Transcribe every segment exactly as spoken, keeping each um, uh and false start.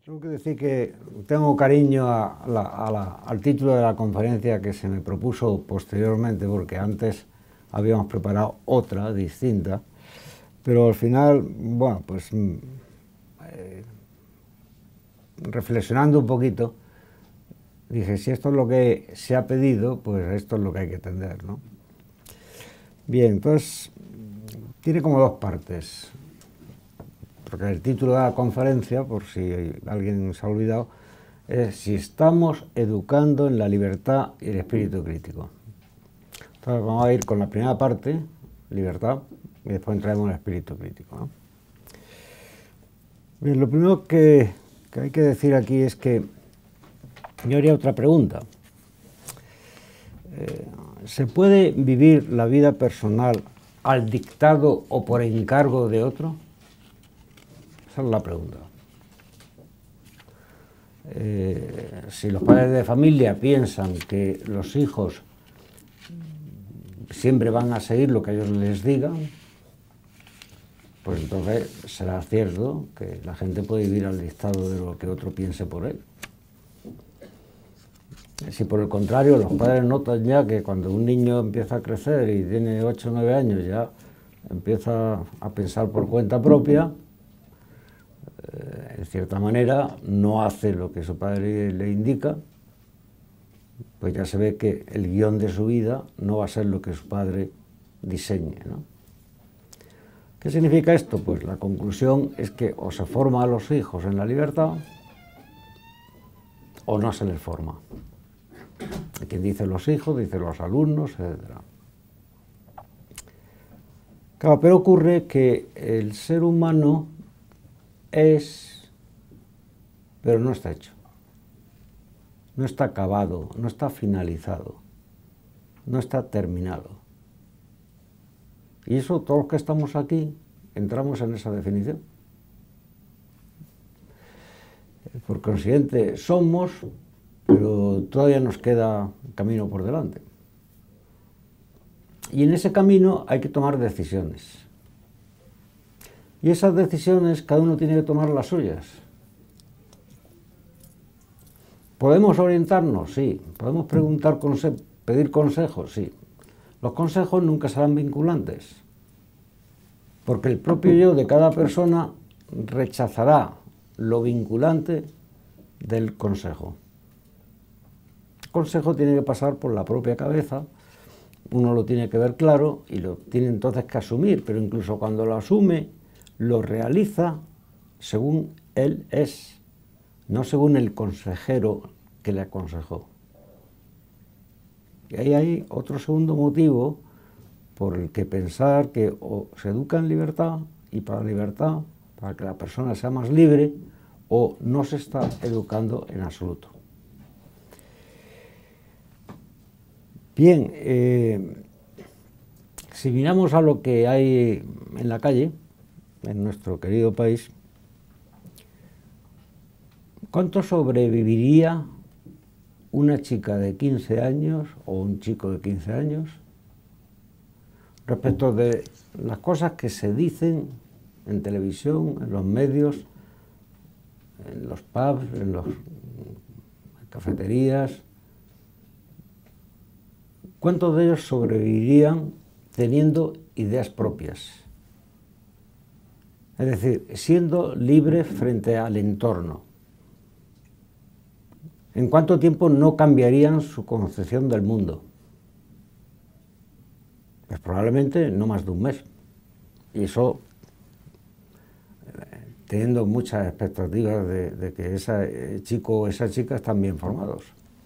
Tengo que decir que tengo cariño a la, a la, al título de la conferencia que se me propuso posteriormente, porque antes habíamos preparado otra distinta, pero al final, bueno, pues eh, reflexionando un poquito, dije, si esto es lo que se ha pedido, pues esto es lo que hay que atender, ¿no? Bien, entonces, tiene como dos partes, porque el título de la conferencia, por si alguien se ha olvidado, es si estamos educando en la libertad y el espíritu crítico. Entonces vamos a ir con la primera parte, libertad, y después entraremos en el espíritu crítico, ¿no? Bien, lo primero que, que hay que decir aquí es que yo haría otra pregunta. Eh, ¿Se puede vivir la vida personal al dictado o por encargo de otro? Esa es la pregunta. Eh, si los padres de familia piensan que los hijos siempre van a seguir lo que ellos les digan, pues entonces será cierto que la gente puede vivir al dictado de lo que otro piense por él. Si por el contrario los padres notan ya que cuando un niño empieza a crecer y tiene ocho o nueve años ya empieza a pensar por cuenta propia, en cierta manera no hace lo que su padre le indica, pues ya se ve que el guión de su vida no va a ser lo que su padre diseñe, ¿no? ¿Qué significa esto? Pues la conclusión es que o se forma a los hijos en la libertad o no se les forma. Quien dice los hijos, dice los alumnos, etcétera. Claro, pero ocurre que el ser humano es, pero no está hecho, no está acabado, no está finalizado, no está terminado. Y eso, todos los que estamos aquí, entramos en esa definición. Por consiguiente, somos, pero todavía nos queda camino por delante. Y en ese camino hay que tomar decisiones. Y esas decisiones cada uno tiene que tomar las suyas. ¿Podemos orientarnos? Sí. ¿Podemos preguntar, conse- pedir consejos? Sí. Los consejos nunca serán vinculantes, porque el propio yo de cada persona rechazará lo vinculante del consejo. El consejo tiene que pasar por la propia cabeza, uno lo tiene que ver claro y lo tiene entonces que asumir, pero incluso cuando lo asume, lo realiza según él es, no según el consejero que le aconsejó. Y ahí hay otro segundo motivo por el que pensar que o se educa en libertad, y para la libertad, para que la persona sea más libre, o no se está educando en absoluto. Bien, eh, si miramos a lo que hay en la calle, en nuestro querido país, ¿cuánto sobreviviría una chica de quince años o un chico de quince años respecto de las cosas que se dicen en televisión, en los medios, en los pubs, en las cafeterías? ¿Cuántos de ellos sobrevivirían teniendo ideas propias? Es decir, siendo libres frente al entorno. ¿En cuánto tiempo no cambiarían su concepción del mundo? Pues probablemente no más de un mes. Y eso, teniendo muchas expectativas de, de que ese chico o esa chica están bien formados.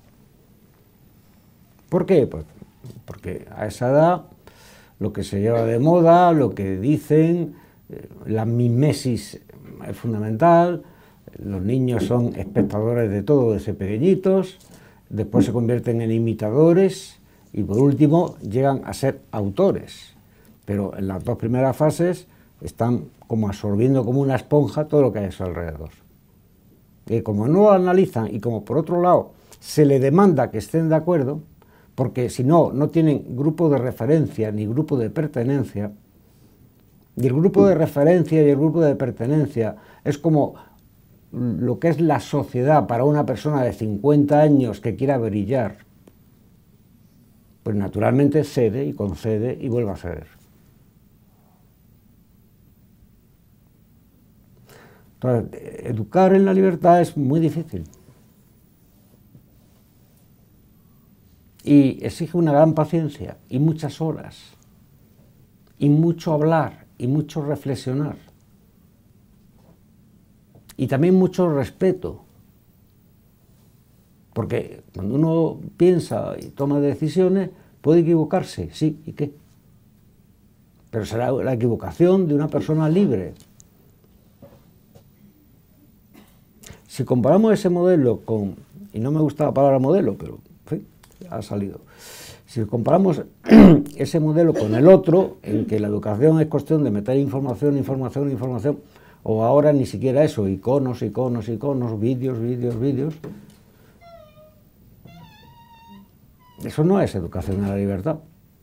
¿Por qué? Pues porque a esa edad lo que se lleva de moda, lo que dicen, la mimesis es fundamental, los niños son espectadores de todo desde pequeñitos, después se convierten en imitadores y por último llegan a ser autores. Pero en las dos primeras fases están como absorbiendo como una esponja todo lo que hay a su alrededor. Y como no lo analizan y como por otro lado se le demanda que estén de acuerdo, porque si no, no tienen grupo de referencia ni grupo de pertenencia, y el grupo de referencia y el grupo de pertenencia es como lo que es la sociedad para una persona de cincuenta años que quiera brillar, pues naturalmente cede y concede y vuelve a ceder. Entonces, educar en la libertad es muy difícil. Y exige una gran paciencia y muchas horas, y mucho hablar y mucho reflexionar. Y también mucho respeto, porque cuando uno piensa y toma decisiones puede equivocarse, sí, ¿y qué? Pero será la equivocación de una persona libre. Si comparamos ese modelo con, y no me gusta la palabra modelo, pero en fin, ha salido. Si comparamos ese modelo con el otro, en que la educación es cuestión de meter información, información, información, o ahora ni siquiera eso, iconos, iconos, iconos, vídeos, vídeos, vídeos, eso no es educación a la libertad.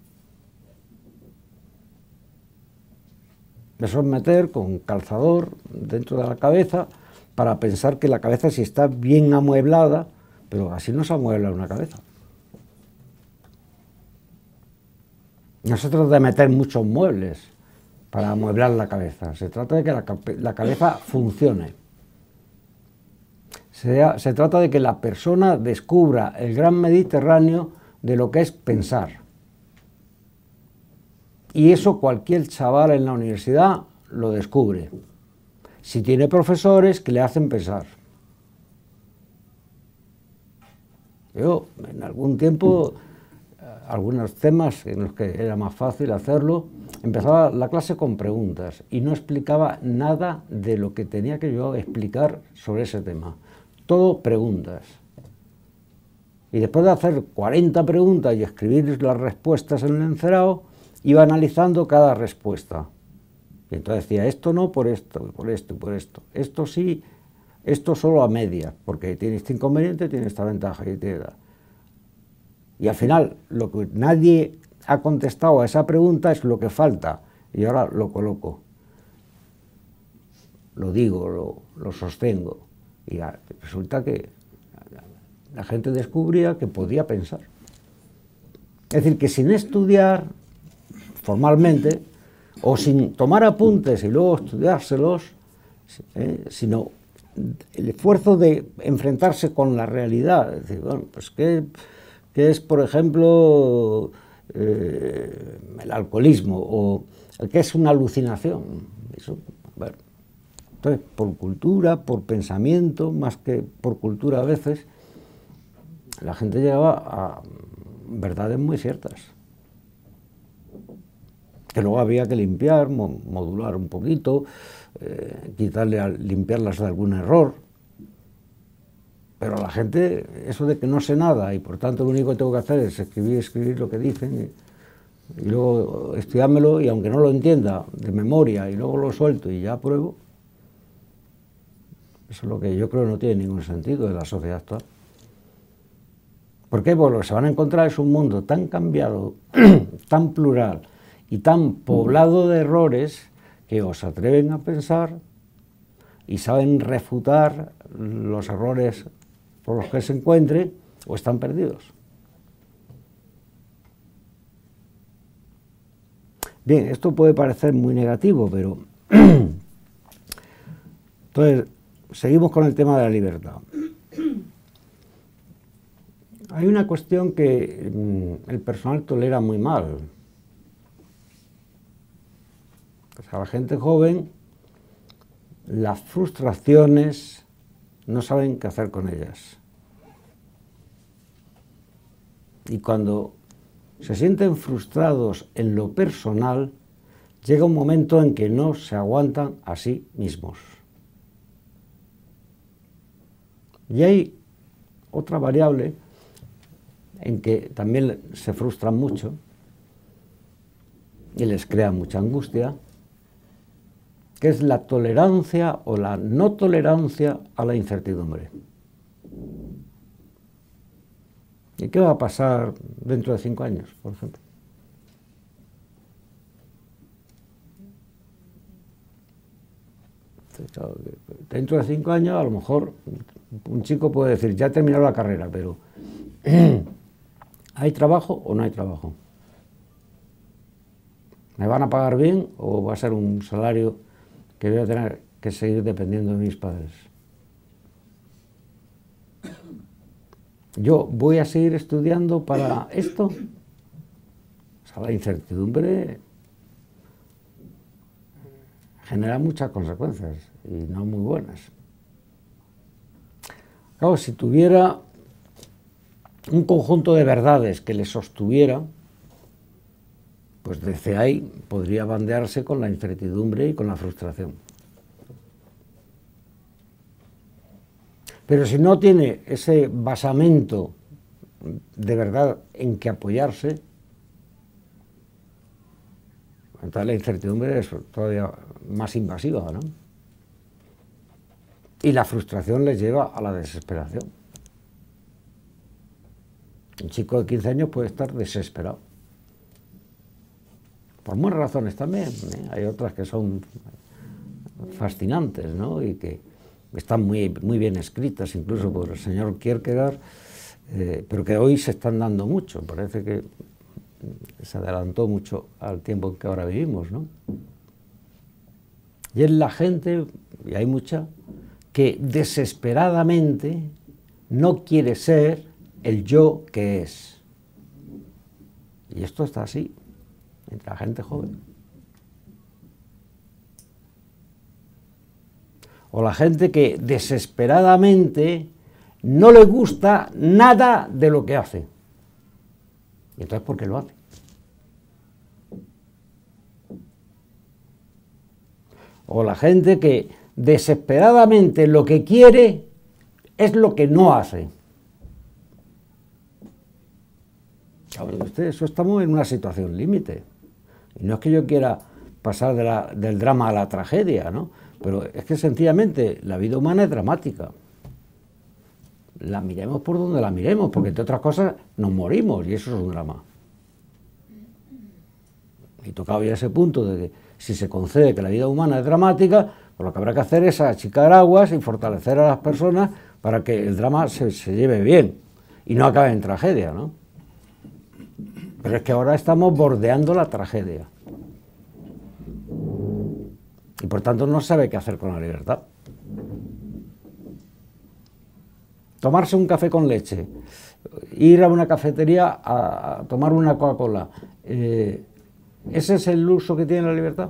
Eso es meter con calzador dentro de la cabeza para pensar que la cabeza sí está bien amueblada, pero así no se amuebla una cabeza. No se trata de meter muchos muebles para amueblar la cabeza, se trata de que la, la cabeza funcione. Se, se trata de que la persona descubra el gran Mediterráneo de lo que es pensar. Y eso cualquier chaval en la universidad lo descubre, si tiene profesores que le hacen pensar. Yo, en algún tiempo, algunos temas en los que era más fácil hacerlo, empezaba la clase con preguntas y no explicaba nada de lo que tenía que yo explicar sobre ese tema. Todo preguntas. Y después de hacer cuarenta preguntas y escribir las respuestas en el encerado, iba analizando cada respuesta. Y entonces decía, esto no por esto, por esto, por esto. Esto sí, esto solo a medias, porque tiene este inconveniente, tiene esta ventaja y tiene... Y al final, lo que nadie ha contestado a esa pregunta es lo que falta. Y ahora lo coloco. Lo digo, lo, lo sostengo. Y resulta que la gente descubría que podía pensar. Es decir, que sin estudiar formalmente, o sin tomar apuntes y luego estudiárselos, eh, sino el esfuerzo de enfrentarse con la realidad. Es decir, bueno, pues ¿qué, qué es, por ejemplo, eh, el alcoholismo? O ¿qué es una alucinación? Eso, bueno. Entonces, por cultura, por pensamiento, más que por cultura a veces, la gente llegaba a verdades muy ciertas, que luego había que limpiar, modular un poquito, eh, quitarle, a, limpiarlas de algún error. Pero a la gente, eso de que no sé nada y por tanto lo único que tengo que hacer es escribir, escribir lo que dicen y, y luego estudiármelo, y aunque no lo entienda de memoria y luego lo suelto y ya apruebo, eso es lo que yo creo que no tiene ningún sentido de la sociedad actual. ¿Por qué? Porque lo que se van a encontrar es un mundo tan cambiado, tan plural y tan poblado de errores que os atreven a pensar y saben refutar los errores por los que se encuentren o están perdidos. Bien, esto puede parecer muy negativo, pero... Entonces, seguimos con el tema de la libertad. Hay una cuestión que mmm, el personal tolera muy mal. O sea, la gente joven, las frustraciones, no saben qué hacer con ellas. Y cuando se sienten frustrados en lo personal, llega un momento en que no se aguantan a sí mismos. Y hay otra variable en que también se frustran mucho y les crea mucha angustia, que es la tolerancia o la no tolerancia a la incertidumbre. ¿Y qué va a pasar dentro de cinco años, por ejemplo? Claro, dentro de cinco años, a lo mejor, un chico puede decir, ya he terminado la carrera, pero ¿hay trabajo o no hay trabajo? ¿Me van a pagar bien o va a ser un salario que voy a tener que seguir dependiendo de mis padres? ¿Yo voy a seguir estudiando para esto? O sea, la incertidumbre genera muchas consecuencias y no muy buenas. Claro, si tuviera un conjunto de verdades que le sostuviera, pues desde ahí podría bandearse con la incertidumbre y con la frustración. Pero si no tiene ese basamento de verdad en que apoyarse, entonces la incertidumbre es todavía más invasiva, ¿no? Y la frustración les lleva a la desesperación. Un chico de quince años puede estar desesperado. Por muchas razones también, ¿eh? Hay otras que son fascinantes, ¿no? Y que están muy, muy bien escritas, incluso por el señor Kierkegaard, eh, pero que hoy se están dando mucho. Parece que se adelantó mucho al tiempo en que ahora vivimos, ¿no? Y es la gente, y hay mucha, que desesperadamente no quiere ser el yo que es. Y esto está así, entre la gente joven. O la gente que desesperadamente no le gusta nada de lo que hace. ¿Y entonces por qué lo hace? O la gente que desesperadamente lo que quiere es lo que no hace. Usted, eso estamos en una situación límite. Y no es que yo quiera pasar de la, del drama a la tragedia, ¿no? Pero es que sencillamente la vida humana es dramática. La miremos por donde la miremos, porque entre otras cosas nos morimos y eso es un drama. Y tocado ya ese punto de que si se concede que la vida humana es dramática, pues lo que habrá que hacer es achicar aguas y fortalecer a las personas para que el drama se, se lleve bien y no acabe en tragedia, ¿no? Pero es que ahora estamos bordeando la tragedia. Y por tanto no sabe qué hacer con la libertad. Tomarse un café con leche, ir a una cafetería a, a tomar una Coca-Cola, eh, ¿ese es el uso que tiene la libertad?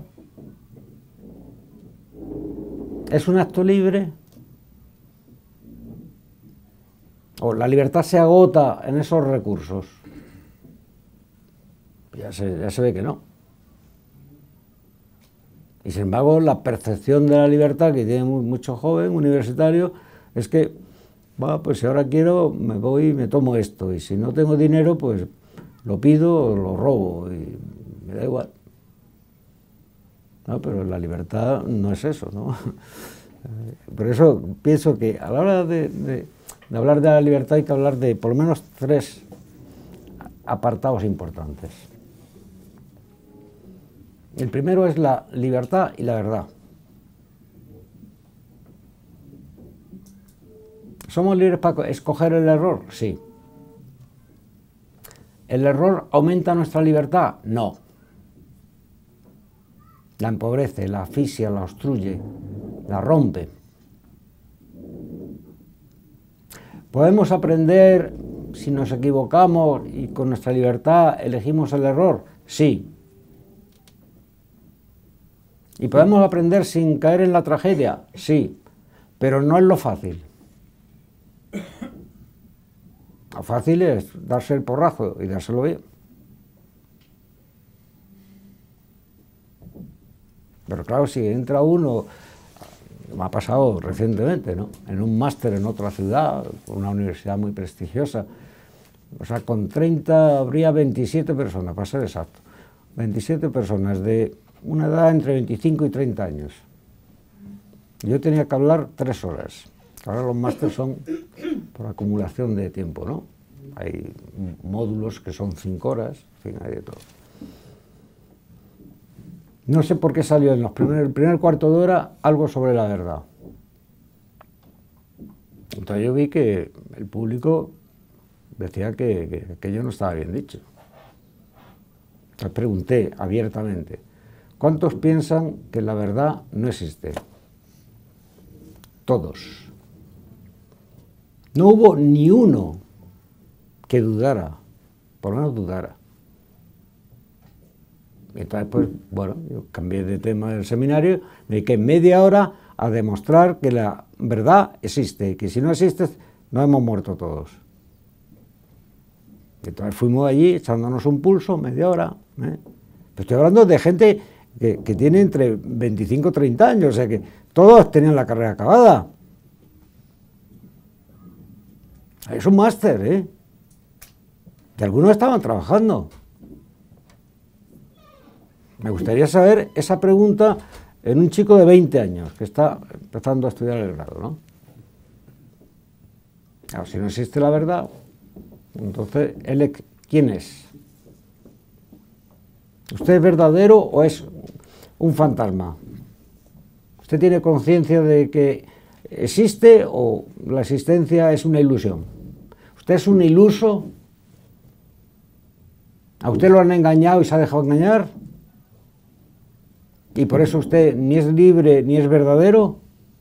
¿Es un acto libre? ¿O la libertad se agota en esos recursos? Ya se, ya se ve que no. Y sin embargo, la percepción de la libertad que tiene mucho joven universitario es que, bueno, pues si ahora quiero, me voy y me tomo esto, y si no tengo dinero, pues lo pido o lo robo, y me da igual. No, pero la libertad no es eso, ¿no? Por eso pienso que a la hora de, de, de hablar de la libertad hay que hablar de por lo menos tres apartados importantes. El primero es la libertad y la verdad. ¿Somos libres para escoger el error? Sí. ¿El error aumenta nuestra libertad? No. La empobrece, la asfixia, la obstruye, la rompe. ¿Podemos aprender si nos equivocamos y con nuestra libertad elegimos el error? Sí. ¿Y podemos aprender sin caer en la tragedia? Sí, pero no es lo fácil. Lo fácil es darse el porrazo y dárselo bien. Pero claro, si entra uno, me ha pasado recientemente, ¿no?, en un máster en otra ciudad, una universidad muy prestigiosa, o sea, con treinta habría veintisiete personas, para ser exacto, veintisiete personas de una edad entre veinticinco y treinta años. Yo tenía que hablar tres horas. Ahora los másteres son por acumulación de tiempo, ¿no? Hay módulos que son cinco horas, en fin, hay de todo. No sé por qué salió en los primer, el primer cuarto de hora algo sobre la verdad. Entonces yo vi que el público decía que, que, que aquello no estaba bien dicho. Les pregunté abiertamente, ¿cuántos piensan que la verdad no existe? Todos. No hubo ni uno que dudara, por lo menos dudara. Entonces, pues, bueno, yo cambié de tema del seminario, me dediqué media hora a demostrar que la verdad existe, que si no existe, nos hemos muerto todos. Entonces fuimos allí echándonos un pulso, media hora. ¿eh? Estoy hablando de gente que, que tiene entre veinticinco y treinta años, o sea que todos tenían la carrera acabada. Es un máster, ¿eh? Que algunos estaban trabajando. Me gustaría saber esa pregunta en un chico de veinte años que está empezando a estudiar el grado, ¿no? Claro, si no existe la verdad, entonces, ¿él quién es? ¿Usted es verdadero o es un fantasma? ¿Usted tiene conciencia de que existe o la existencia es una ilusión? ¿Usted es un iluso? ¿A usted lo han engañado y se ha dejado engañar? ¿Y por eso usted ni es libre ni es verdadero?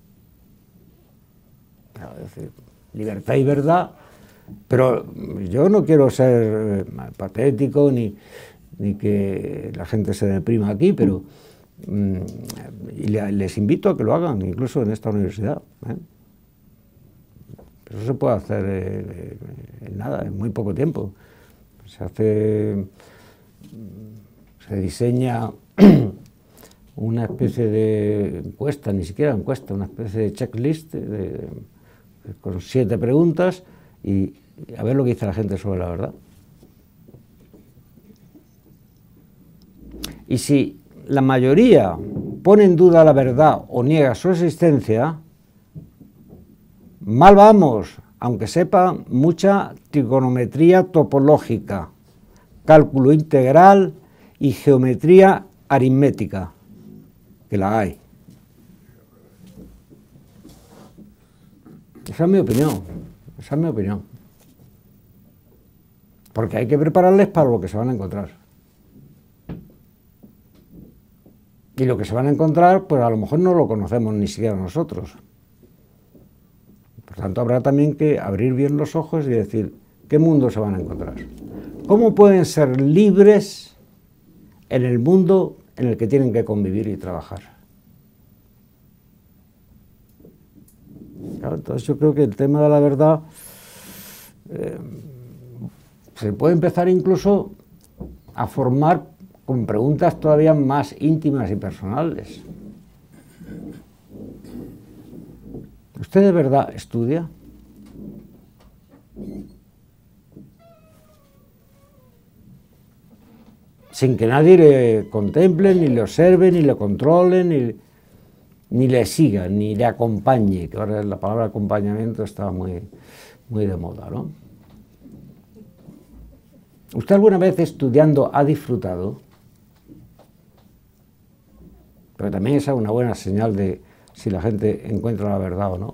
Es decir, libertad y verdad, pero yo no quiero ser patético ni, ni que la gente se deprima aquí, pero mmm, y les invito a que lo hagan, incluso en esta universidad. ¿eh? Eso se puede hacer eh, en nada, en muy poco tiempo. Se hace, se diseña una especie de encuesta, ni siquiera encuesta, una especie de checklist de, de, con siete preguntas y, y a ver lo que dice la gente sobre la verdad. Y si la mayoría pone en duda la verdad o niega su existencia, mal vamos, aunque sepa mucha trigonometría topológica, cálculo integral y geometría aritmética, que la hay. Esa es mi opinión, esa es mi opinión. Porque hay que prepararles para lo que se van a encontrar. Y lo que se van a encontrar, pues a lo mejor no lo conocemos ni siquiera nosotros. Por tanto, habrá también que abrir bien los ojos y decir, ¿qué mundo se van a encontrar? ¿Cómo pueden ser libres en el mundo en el que tienen que convivir y trabajar? Claro, entonces yo creo que el tema de la verdad eh, se puede empezar incluso a formar con preguntas todavía más íntimas y personales. ¿Usted de verdad estudia? Sin que nadie le contemple, ni le observe, ni le controle, ni, ni le siga, ni le acompañe, que ahora la palabra acompañamiento está muy, muy de moda, ¿no? ¿Usted alguna vez estudiando ha disfrutado? Pero también esa es una buena señal de si la gente encuentra la verdad o no.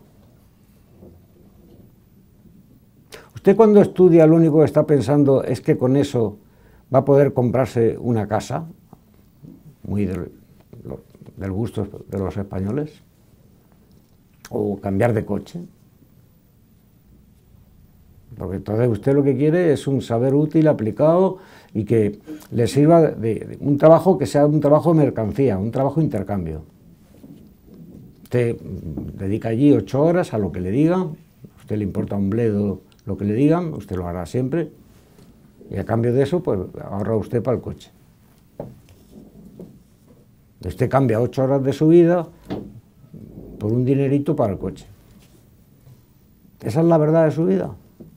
Usted cuando estudia lo único que está pensando es que con eso va a poder comprarse una casa, muy del, del gusto de los españoles, o cambiar de coche. Porque entonces usted lo que quiere es un saber útil aplicado y que le sirva de, de un trabajo que sea un trabajo de mercancía, un trabajo de intercambio. Usted dedica allí ocho horas a lo que le digan, a usted le importa un bledo lo que le digan, usted lo hará siempre, y a cambio de eso, pues ahorra usted para el coche. Usted cambia ocho horas de su vida por un dinerito para el coche. ¿Esa es la verdad de su vida?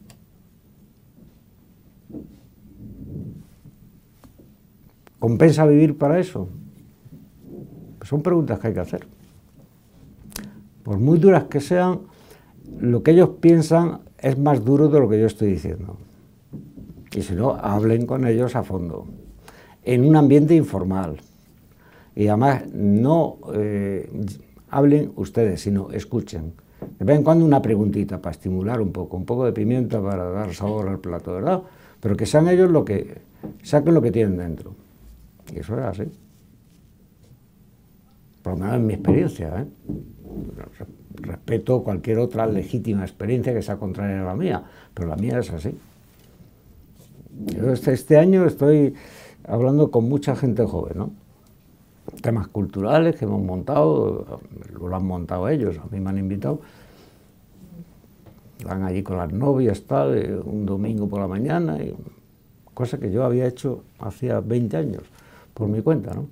¿Compensa vivir para eso? Pues son preguntas que hay que hacer. Por muy duras que sean, lo que ellos piensan es más duro de lo que yo estoy diciendo. Y si no, hablen con ellos a fondo, en un ambiente informal. Y además no eh, hablen ustedes, sino escuchen. De vez en cuando una preguntita para estimular un poco, un poco de pimienta para dar sabor al plato, ¿verdad? Pero que sean ellos lo que, saquen lo que tienen dentro. Y eso es así. Por lo menos en mi experiencia, ¿eh? Respeto cualquier otra legítima experiencia que sea contraria a la mía, pero la mía es así. Yo este, este año estoy hablando con mucha gente joven, ¿no? Temas culturales que hemos montado, lo han montado ellos, a mí me han invitado. Van allí con las novias, tal, un domingo por la mañana, y cosa que yo había hecho hacía veinte años, por mi cuenta, ¿no?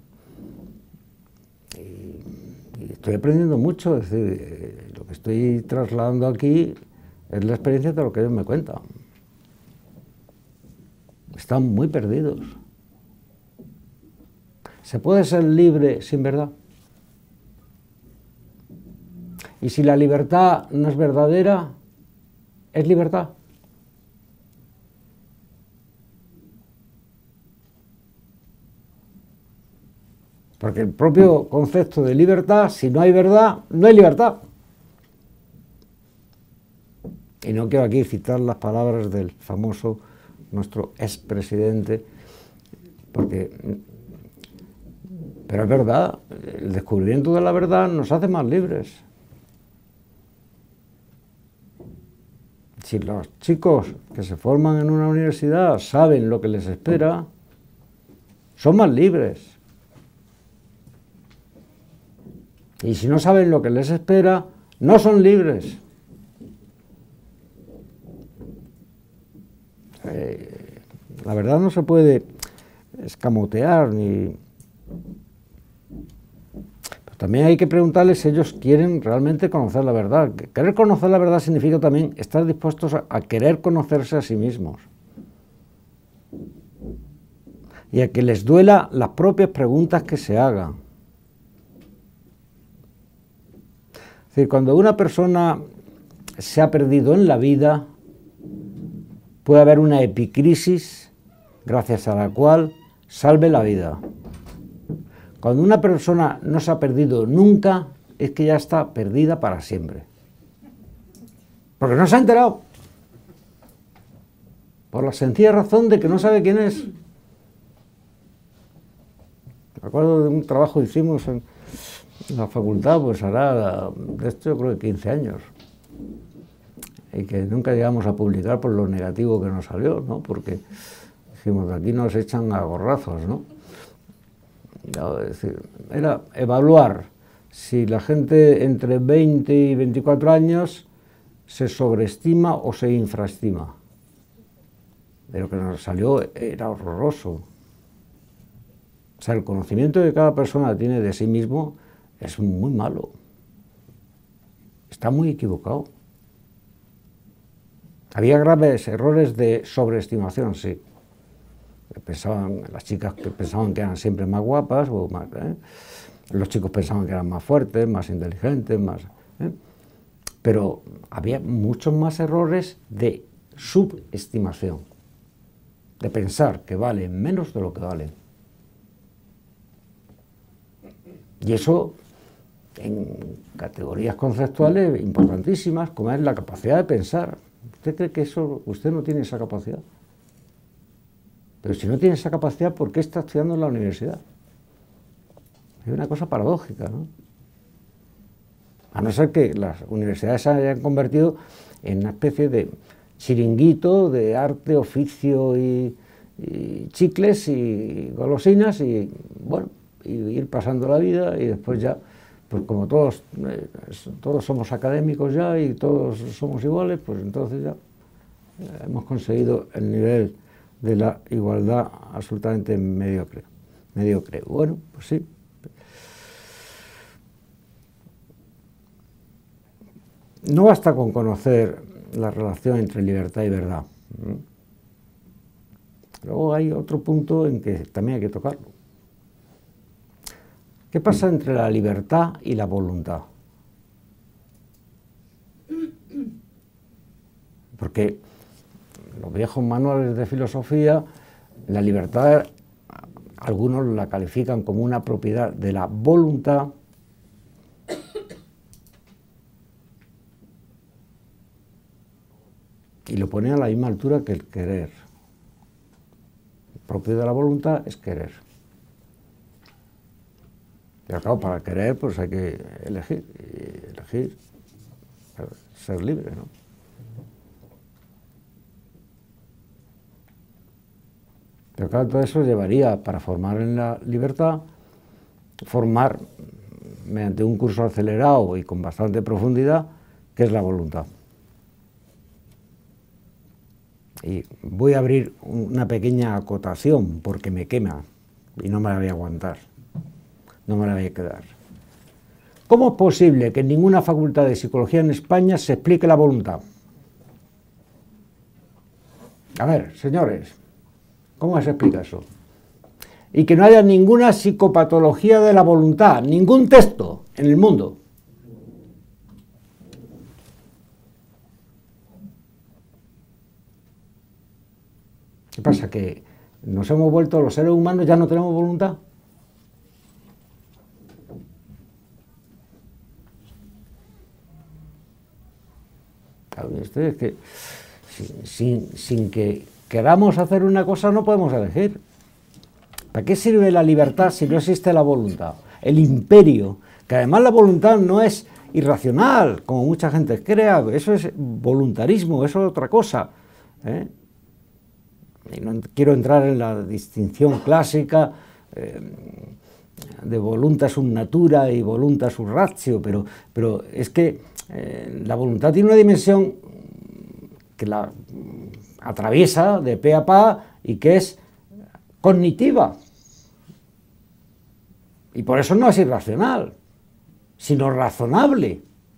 Y, y estoy aprendiendo mucho, es decir, lo que estoy trasladando aquí es la experiencia de lo que ellos me cuentan. Están muy perdidos. ¿Se puede ser libre sin verdad? Y si la libertad no es verdadera, ¿es libertad? Porque el propio concepto de libertad, si no hay verdad, no hay libertad. Y no quiero aquí citar las palabras del famoso, nuestro expresidente, porque... Pero es verdad, el descubrimiento de la verdad nos hace más libres. Si los chicos que se forman en una universidad saben lo que les espera, son más libres. Y si no saben lo que les espera, no son libres. Eh, la verdad no se puede escamotear ni... También hay que preguntarles si ellos quieren realmente conocer la verdad. Querer conocer la verdad significa también estar dispuestos a, a querer conocerse a sí mismos. Y a que les duela las propias preguntas que se hagan. Es decir, cuando una persona se ha perdido en la vida, puede haber una epicrisis gracias a la cual salve la vida. Cuando una persona no se ha perdido nunca, es que ya está perdida para siempre. Porque no se ha enterado. Por la sencilla razón de que no sabe quién es. Me acuerdo de un trabajo que hicimos en la facultad, pues hará, de esto yo creo que quince años. Y que nunca llegamos a publicar por lo negativo que nos salió, ¿no? Porque dijimos, aquí nos echan a gorrazos, ¿no? Es decir, era evaluar si la gente entre veinte y veinticuatro años se sobreestima o se infraestima. De lo que nos salió era horroroso. O sea, el conocimiento que cada persona tiene de sí mismo es muy malo. Está muy equivocado. Había graves errores de sobreestimación, sí. Pensaban, las chicas que pensaban que eran siempre más guapas, o más, ¿eh? Los chicos pensaban que eran más fuertes, más inteligentes, más... ¿eh? Pero había muchos más errores de subestimación, de pensar que valen menos de lo que valen. Y eso en categorías conceptuales importantísimas, como es la capacidad de pensar. ¿Usted cree que eso, usted no tiene esa capacidad? Pero si no tiene esa capacidad, ¿por qué está estudiando en la universidad? Es una cosa paradójica, ¿no? A no ser que las universidades se hayan convertido en una especie de chiringuito de arte, oficio y, y chicles y golosinas y, bueno, y ir pasando la vida y después ya, pues como todos, eh, todos somos académicos ya y todos somos iguales, pues entonces ya eh, hemos conseguido el nivel de la igualdad absolutamente mediocre. mediocre. Bueno, pues sí. No basta con conocer la relación entre libertad y verdad. Luego hay otro punto en que también hay que tocarlo. ¿Qué pasa entre la libertad y la voluntad? Porque los viejos manuales de filosofía, la libertad algunos la califican como una propiedad de la voluntad, y lo ponen a la misma altura que el querer. El propio de la voluntad es querer. Pero claro, para querer pues hay que elegir, y elegir, ser libre, ¿no? Pero claro, todo eso llevaría, para formar en la libertad, formar mediante un curso acelerado y con bastante profundidad, que es la voluntad. Y voy a abrir una pequeña acotación porque me quema y no me la voy a aguantar, no me la voy a quedar. ¿Cómo es posible que en ninguna facultad de psicología en España se explique la voluntad? A ver, señores, ¿cómo se explica eso? Y que no haya ninguna psicopatología de la voluntad, ningún texto en el mundo. ¿Qué pasa? ¿Que nos hemos vuelto los seres humanos, ya no tenemos voluntad? Ustedes que sin, sin, sin que queramos hacer una cosa no podemos elegir. ¿Para qué sirve la libertad si no existe la voluntad? El imperio, que además la voluntad no es irracional, como mucha gente crea, eso es voluntarismo, eso es otra cosa, ¿eh? Y no quiero entrar en la distinción clásica eh, de voluntas sub natura y voluntas sub ratio, pero, pero es que eh, la voluntad tiene una dimensión que la atraviesa de pe a pa y que es cognitiva. Y por eso no es irracional, sino razonable.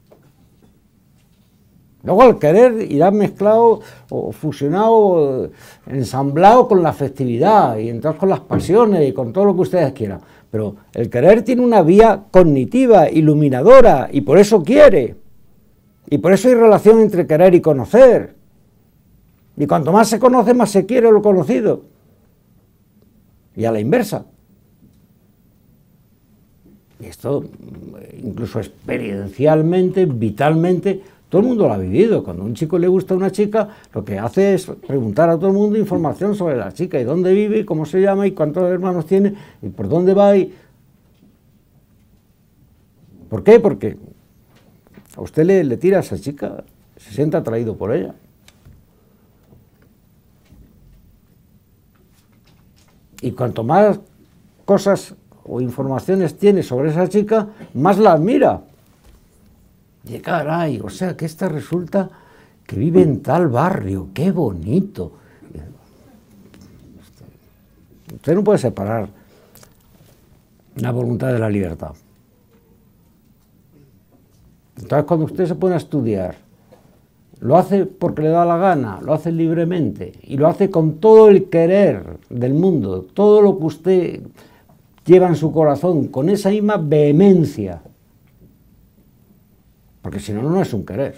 Luego el querer irá mezclado o fusionado, ensamblado con la afectividad y entonces con las pasiones y con todo lo que ustedes quieran. Pero el querer tiene una vía cognitiva, iluminadora, y por eso quiere. Y por eso hay relación entre querer y conocer. Y cuanto más se conoce, más se quiere lo conocido. Y a la inversa. Y esto, incluso experiencialmente, vitalmente, todo el mundo lo ha vivido. Cuando a un chico le gusta a una chica, lo que hace es preguntar a todo el mundo información sobre la chica, y dónde vive, y cómo se llama, y cuántos hermanos tiene, y por dónde va. Y... ¿Por qué? Porque a usted le, le tira a esa chica, se siente atraído por ella. Y cuanto más cosas o informaciones tiene sobre esa chica, más la admira. Y caray, o sea que esta resulta que vive en tal barrio, qué bonito. Usted no puede separar la voluntad de la libertad. Entonces cuando usted se pone a estudiar, lo hace porque le da la gana, lo hace libremente, y lo hace con todo el querer del mundo, todo lo que usted lleva en su corazón, con esa misma vehemencia. Porque si no, no es un querer.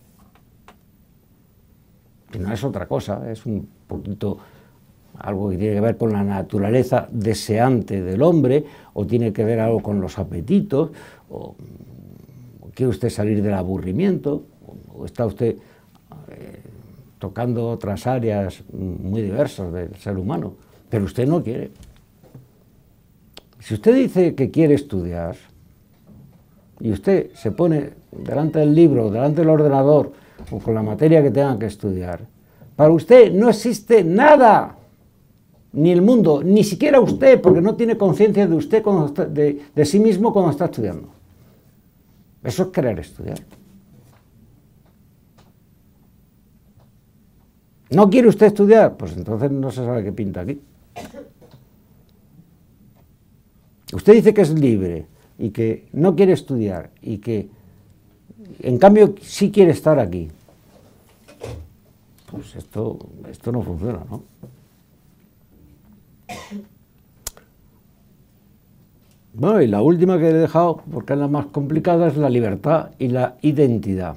Y no es otra cosa, es un poquito algo que tiene que ver con la naturaleza deseante del hombre, o tiene que ver algo con los apetitos, o, o quiere usted salir del aburrimiento, o, o está usted eh, tocando otras áreas muy diversas del ser humano, pero usted no quiere. Si usted dice que quiere estudiar, y usted se pone delante del libro, delante del ordenador, o con la materia que tenga que estudiar, para usted no existe nada, ni el mundo, ni siquiera usted, porque no tiene conciencia de usted, cuando está, de, de sí mismo cuando está estudiando. Eso es querer estudiar. ¿No quiere usted estudiar? Pues entonces no se sabe qué pinta aquí. Usted dice que es libre y que no quiere estudiar y que en cambio sí quiere estar aquí. Pues esto, esto no funciona, ¿no? Bueno, y la última que he dejado, porque es la más complicada, es la libertad y la identidad.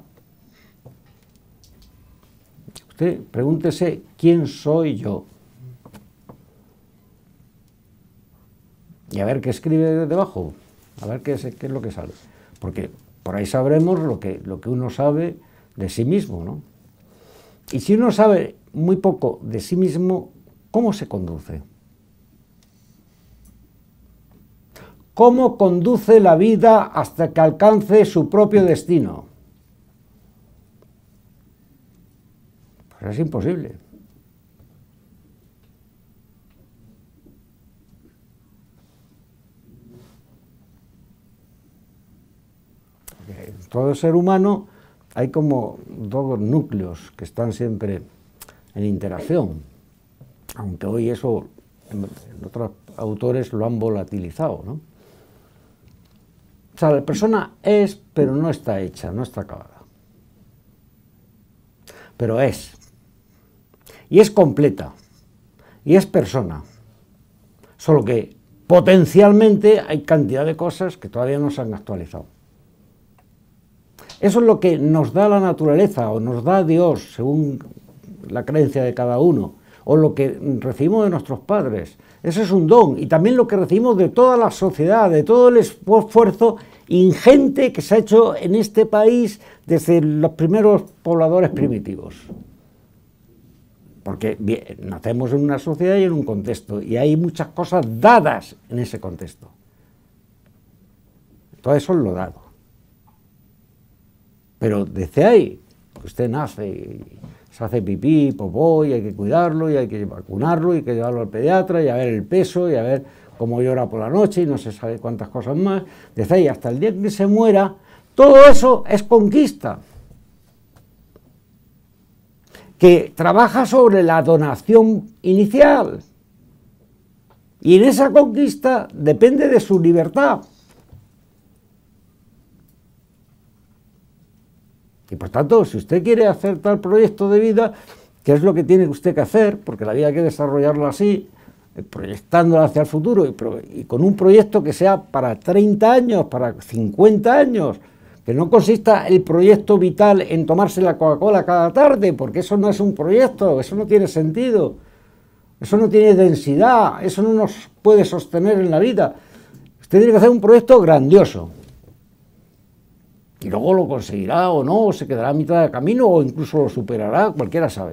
Usted pregúntese, ¿quién soy yo? y a ver qué escribe debajo, a ver qué es, qué es lo que sale. Porque por ahí sabremos lo que, lo que uno sabe de sí mismo, ¿no? Y si uno sabe muy poco de sí mismo, ¿cómo se conduce? ¿Cómo conduce la vida hasta que alcance su propio destino? Pues es imposible. En todo ser humano hay como dos núcleos que están siempre en interacción, aunque hoy eso en otros autores lo han volatilizado, ¿no? O sea, la persona es, pero no está hecha, no está acabada. Pero es. Y es completa. Y es persona. Solo que potencialmente hay cantidad de cosas que todavía no se han actualizado. Eso es lo que nos da la naturaleza, o nos da Dios, según la creencia de cada uno, o lo que recibimos de nuestros padres. Eso es un don, y también lo que recibimos de toda la sociedad, de todo el esfuerzo ingente que se ha hecho en este país desde los primeros pobladores primitivos. Porque bien, nacemos en una sociedad y en un contexto, y hay muchas cosas dadas en ese contexto. Todo eso es lo dado. Pero desde ahí, que usted nace y se hace pipí, popó, y hay que cuidarlo, y hay que vacunarlo, y hay que llevarlo al pediatra, y a ver el peso, y a ver cómo llora por la noche, y no se sabe cuántas cosas más. Desde ahí hasta el día en que se muera, todo eso es conquista, que trabaja sobre la donación inicial, y en esa conquista depende de su libertad. Y por tanto, si usted quiere hacer tal proyecto de vida, ¿qué es lo que tiene usted que hacer? Porque la vida hay que desarrollarla así, proyectándola hacia el futuro, y, pro, y con un proyecto que sea para treinta años, para cincuenta años, que no consista el proyecto vital en tomarse la Coca-Cola cada tarde, porque eso no es un proyecto, eso no tiene sentido, eso no tiene densidad, eso no nos puede sostener en la vida. Usted tiene que hacer un proyecto grandioso. Y luego lo conseguirá o no, o se quedará a mitad de camino, o incluso lo superará, cualquiera sabe.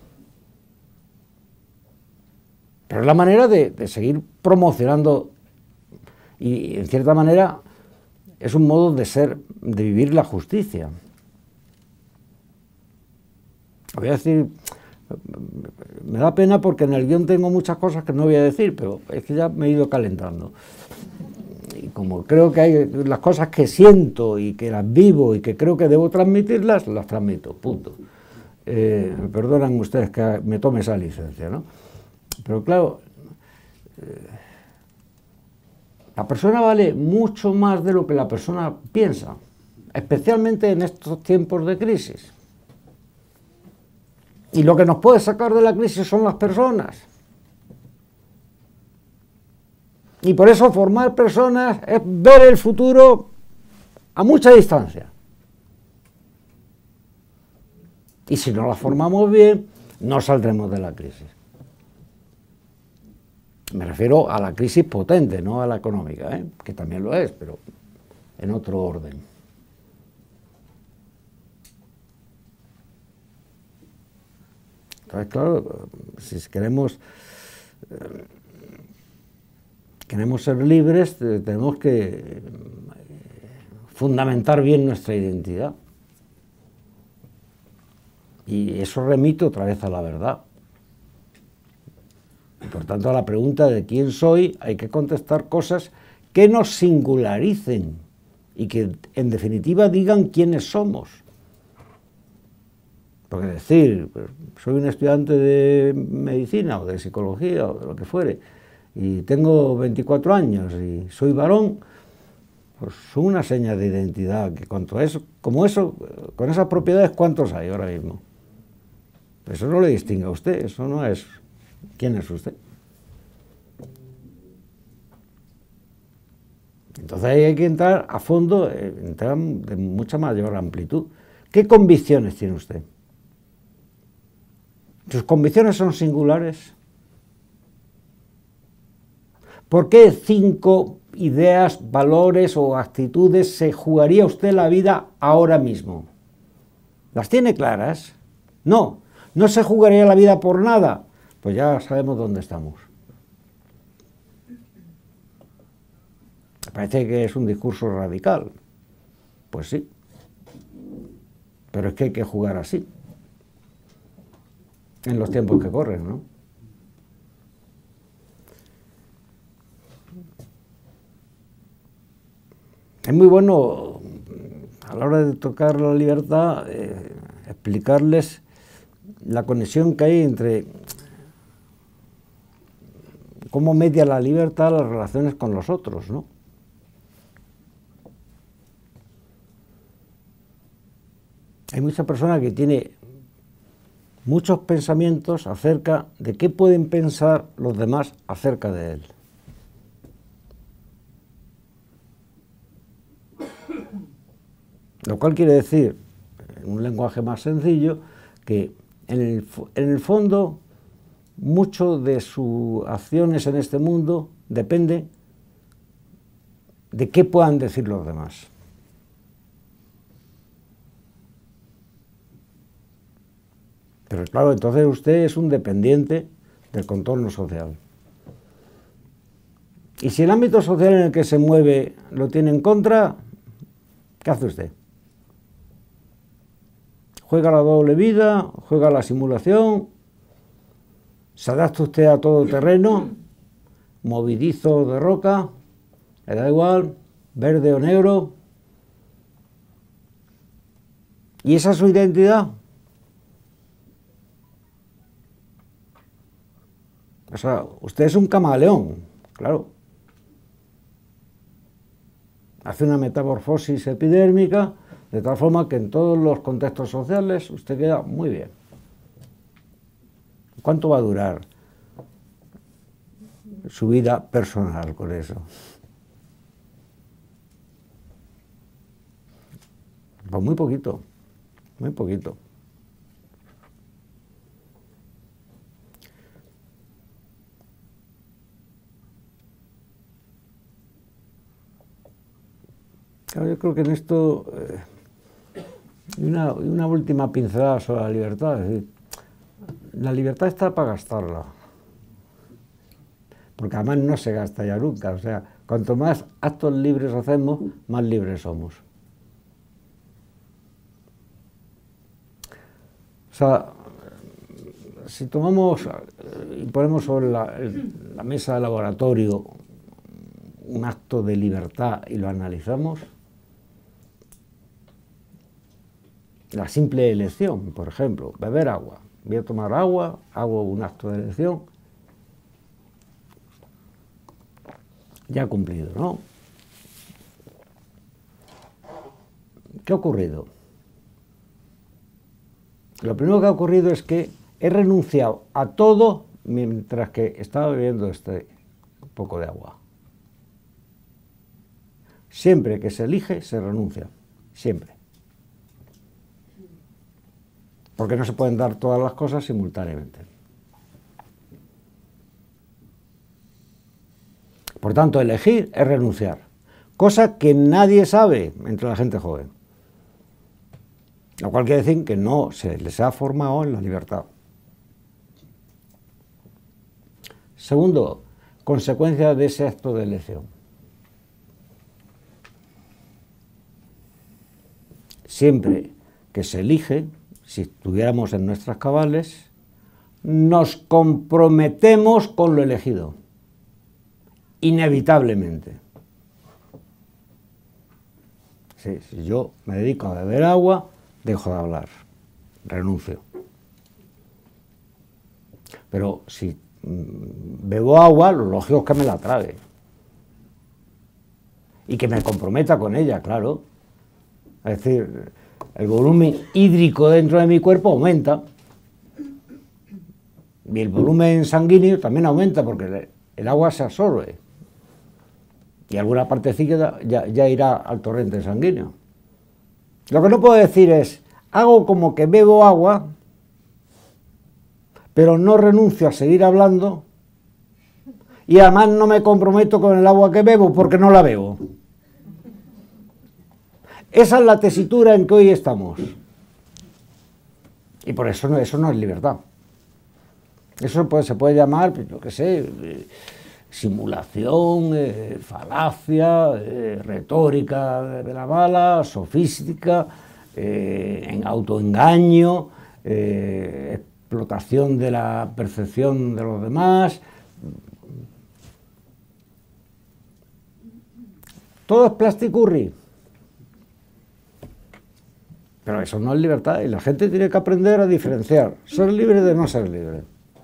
Pero es la manera de, de seguir promocionando, y en cierta manera es un modo de ser, de vivir la justicia. Voy a decir, me da pena porque en el guión tengo muchas cosas que no voy a decir, pero es que ya me he ido calentando. Y como creo que hay las cosas que siento y que las vivo y que creo que debo transmitirlas, las transmito, punto. Eh, me perdonan ustedes que me tome esa licencia, ¿no? Pero claro, eh, la persona vale mucho más de lo que la persona piensa, especialmente en estos tiempos de crisis. Y lo que nos puede sacar de la crisis son las personas. Y por eso formar personas es ver el futuro a mucha distancia. Y si no las formamos bien, no saldremos de la crisis. Me refiero a la crisis potente, no a la económica, ¿eh? Que también lo es, pero en otro orden. Entonces, claro, si queremos... Eh, queremos ser libres, tenemos que fundamentar bien nuestra identidad. Y eso remite otra vez a la verdad. Y por tanto, a la pregunta de quién soy, hay que contestar cosas que nos singularicen y que, en definitiva, digan quiénes somos. Porque decir, soy un estudiante de medicina o de psicología o de lo que fuere, y tengo veinticuatro años y soy varón, pues son una seña de identidad, que cuanto eso, como eso, con esas propiedades, ¿cuántos hay ahora mismo? Eso no le distingue a usted, eso no es quién es usted. Entonces ahí hay que entrar a fondo, entrar de mucha mayor amplitud. ¿Qué convicciones tiene usted? ¿Sus convicciones son singulares? ¿Por qué cinco ideas, valores o actitudes se jugaría usted la vida ahora mismo? ¿Las tiene claras? No. ¿No se jugaría la vida por nada? Pues ya sabemos dónde estamos. Parece que es un discurso radical. Pues sí. Pero es que hay que jugar así. En los tiempos que corren, ¿no? Es muy bueno, a la hora de tocar la libertad, eh, explicarles la conexión que hay entre cómo media la libertad las relaciones con los otros, ¿no? Hay mucha persona que tiene muchos pensamientos acerca de qué pueden pensar los demás acerca de él. Lo cual quiere decir, en un lenguaje más sencillo, que en el, en el fondo mucho de sus acciones en este mundo depende de qué puedan decir los demás. Pero claro, entonces usted es un dependiente del contorno social. Y si el ámbito social en el que se mueve lo tiene en contra, ¿qué hace usted? ¿Juega la doble vida? ¿Juega la simulación? ¿Se adapta usted a todo terreno? ¿Movedizo de roca? ¿Le da igual? ¿Verde o negro? ¿Y esa es su identidad? O sea, usted es un camaleón, claro. Hace una metamorfosis epidérmica, de tal forma que en todos los contextos sociales usted queda muy bien. ¿Cuánto va a durar su vida personal con eso? Pues muy poquito, muy poquito. Claro, yo creo que en esto, eh, y una, y una última pincelada sobre la libertad, es decir, la libertad está para gastarla, porque además no se gasta ya nunca, o sea, cuanto más actos libres hacemos, más libres somos. O sea, si tomamos y ponemos sobre la, la mesa de laboratorio un acto de libertad y lo analizamos, la simple elección, por ejemplo, beber agua. Voy a tomar agua, hago un acto de elección, ya he cumplido, ¿no? ¿Qué ha ocurrido? Lo primero que ha ocurrido es que he renunciado a todo mientras que estaba bebiendo este poco de agua. Siempre que se elige, se renuncia, siempre. Porque no se pueden dar todas las cosas simultáneamente. Por tanto, elegir es renunciar, cosa que nadie sabe entre la gente joven. Lo cual quiere decir que no se les ha formado en la libertad. Segundo, consecuencia de ese acto de elección. Siempre que se elige, si estuviéramos en nuestras cabales, nos comprometemos con lo elegido, inevitablemente. Sí, si yo me dedico a beber agua, dejo de hablar, renuncio. Pero si bebo agua, lo lógico es que me la trague. Y que me comprometa con ella, claro. Es decir, el volumen hídrico dentro de mi cuerpo aumenta. Y el volumen sanguíneo también aumenta porque el agua se absorbe. Y alguna partecilla ya, ya irá al torrente sanguíneo. Lo que no puedo decir es, hago como que bebo agua, pero no renuncio a seguir hablando, y además no me comprometo con el agua que bebo porque no la bebo. Esa es la tesitura en que hoy estamos. Y por eso no, eso no es libertad. Eso puede, se puede llamar, yo qué sé, eh, simulación, eh, falacia, eh, retórica de la mala, sofística, eh, en autoengaño, eh, explotación de la percepción de los demás. Todo es plasticurri. Pero eso no es libertad y la gente tiene que aprender a diferenciar ser libre de no ser libre.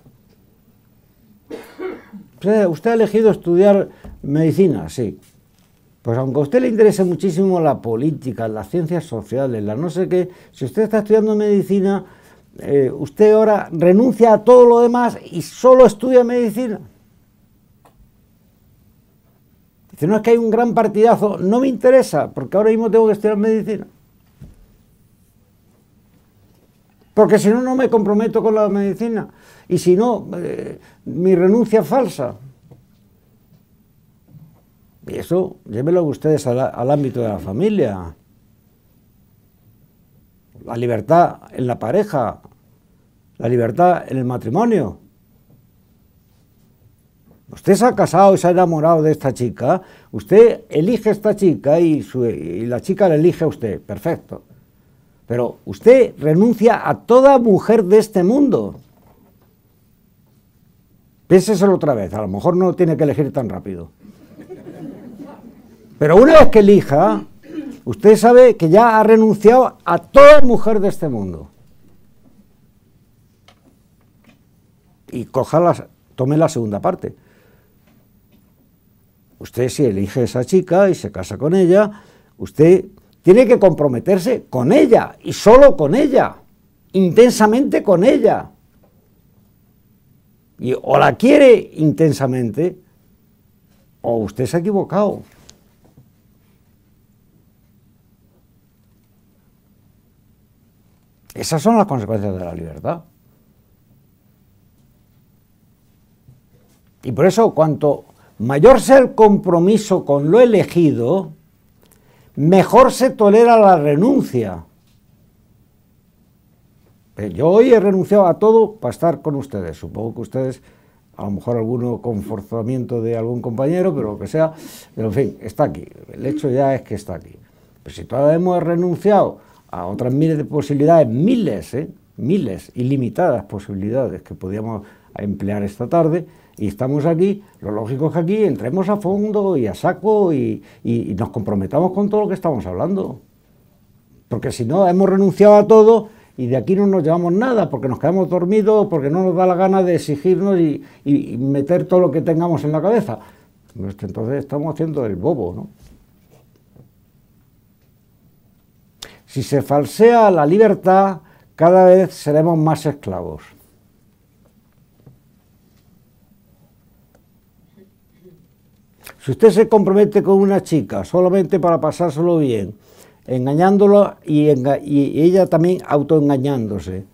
Usted ha elegido estudiar medicina, sí. Pues aunque a usted le interese muchísimo la política, las ciencias sociales, la no sé qué, si usted está estudiando medicina, eh, usted ahora renuncia a todo lo demás y solo estudia medicina. Dice, no, es que hay un gran partidazo, no me interesa, porque ahora mismo tengo que estudiar medicina. Porque si no, no me comprometo con la medicina. Y si no, eh, mi renuncia es falsa. Y eso, llévelo ustedes al, al ámbito de la familia. La libertad en la pareja. La libertad en el matrimonio. Usted se ha casado y se ha enamorado de esta chica. Usted elige a esta chica y, su, y la chica le elige a usted. Perfecto. Pero usted renuncia a toda mujer de este mundo. Piénseselo otra vez, a lo mejor no tiene que elegir tan rápido. Pero una vez que elija, usted sabe que ya ha renunciado a toda mujer de este mundo. Y coja la, tome la segunda parte. Usted si elige a esa chica y se casa con ella, usted tiene que comprometerse con ella, y solo con ella, intensamente con ella. Y o la quiere intensamente, o usted se ha equivocado. Esas son las consecuencias de la libertad. Y por eso, cuanto mayor sea el compromiso con lo elegido, mejor se tolera la renuncia. Yo hoy he renunciado a todo para estar con ustedes. Supongo que ustedes, a lo mejor alguno con forzamiento de algún compañero, pero lo que sea, pero en fin, está aquí. El hecho ya es que está aquí. Pero si todavía hemos renunciado a otras miles de posibilidades, miles, ¿eh? miles, ilimitadas posibilidades que podíamos emplear esta tarde, y estamos aquí, lo lógico es que aquí entremos a fondo y a saco y, y, y nos comprometamos con todo lo que estamos hablando. Porque si no, hemos renunciado a todo y de aquí no nos llevamos nada, porque nos quedamos dormidos, porque no nos da la gana de exigirnos y, y, y meter todo lo que tengamos en la cabeza. Entonces estamos haciendo el bobo, ¿no? Si se falsea la libertad, cada vez seremos más esclavos. Si usted se compromete con una chica solamente para pasárselo bien, engañándola y, enga y ella también autoengañándose,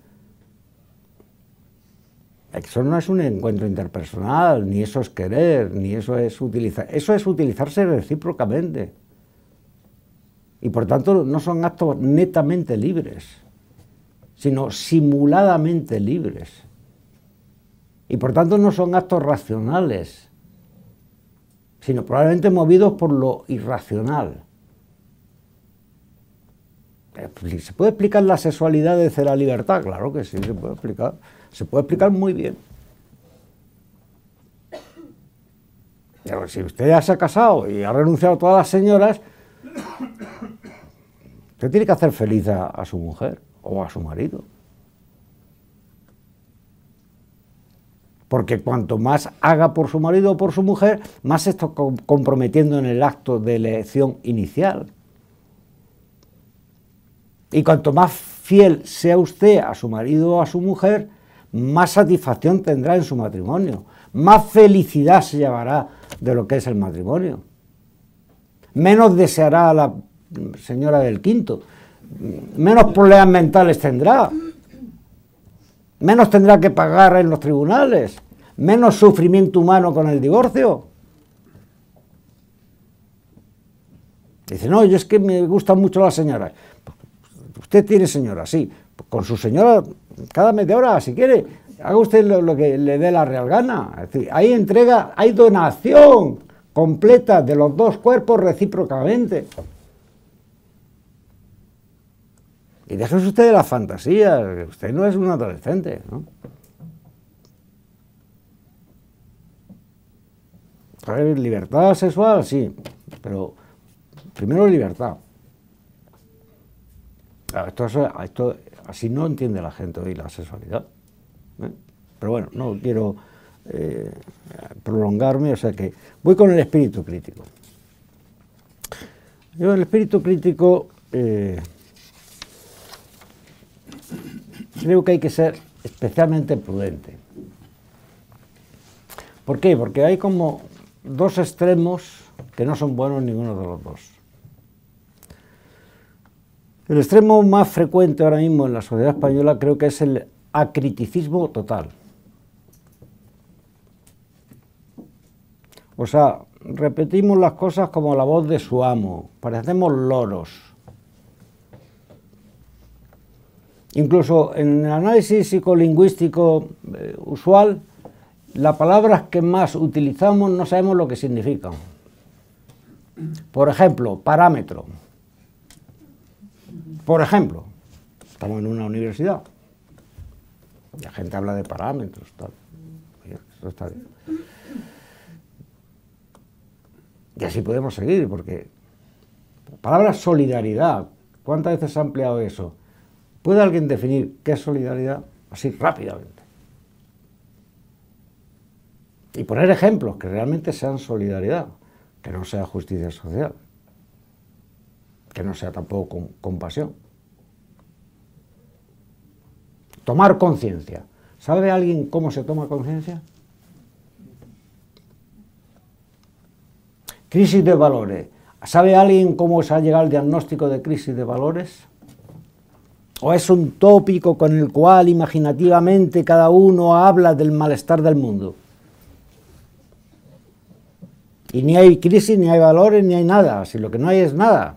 eso no es un encuentro interpersonal, ni eso es querer, ni eso es utilizar, eso es utilizarse recíprocamente. Y por tanto no son actos netamente libres, sino simuladamente libres. Y por tanto no son actos racionales, sino probablemente movidos por lo irracional. ¿Se puede explicar la sexualidad desde la libertad? Claro que sí, se puede explicar. Se puede explicar muy bien. Pero si usted ya se ha casado y ha renunciado a todas las señoras, usted tiene que hacer feliz a, a su mujer o a su marido. Porque cuanto más haga por su marido o por su mujer, más se está comprometiendo en el acto de elección inicial. Y cuanto más fiel sea usted a su marido o a su mujer, más satisfacción tendrá en su matrimonio, más felicidad se llevará de lo que es el matrimonio. Menos deseará a la señora del quinto, menos problemas mentales tendrá, menos tendrá que pagar en los tribunales, menos sufrimiento humano con el divorcio. Dice, no, yo es que me gustan mucho las señoras. Usted tiene señora, sí. Con su señora, cada media hora, si quiere, haga usted lo, lo que le dé la real gana. Es decir, hay entrega, hay donación completa de los dos cuerpos recíprocamente. Y déjese usted de las fantasías, usted no es un adolescente, ¿no? Libertad sexual, sí, pero primero libertad. Esto, esto, así no entiende la gente hoy la sexualidad, ¿eh? Pero bueno, no quiero eh, prolongarme, o sea que voy con el espíritu crítico. Yo el espíritu crítico eh, creo que hay que ser especialmente prudente. ¿Por qué? Porque hay como dos extremos que no son buenos ninguno de los dos. El extremo más frecuente ahora mismo en la sociedad española creo que es el acriticismo total. O sea, repetimos las cosas como la voz de su amo, parecemos loros. Incluso en el análisis psicolingüístico eh, usual, las palabras que más utilizamos no sabemos lo que significan. Por ejemplo, parámetro. Por ejemplo, estamos en una universidad, la gente habla de parámetros, tal. Eso está bien. Y así podemos seguir, porque la palabra solidaridad, ¿cuántas veces se ha empleado eso? ¿Puede alguien definir qué es solidaridad? Así rápidamente. Y poner ejemplos que realmente sean solidaridad, que no sea justicia social, que no sea tampoco compasión. Tomar conciencia. ¿Sabe alguien cómo se toma conciencia? Crisis de valores. ¿Sabe alguien cómo se ha llegado al diagnóstico de crisis de valores? ¿O es un tópico con el cual imaginativamente cada uno habla del malestar del mundo? Y ni hay crisis, ni hay valores, ni hay nada. Si lo que no hay es nada.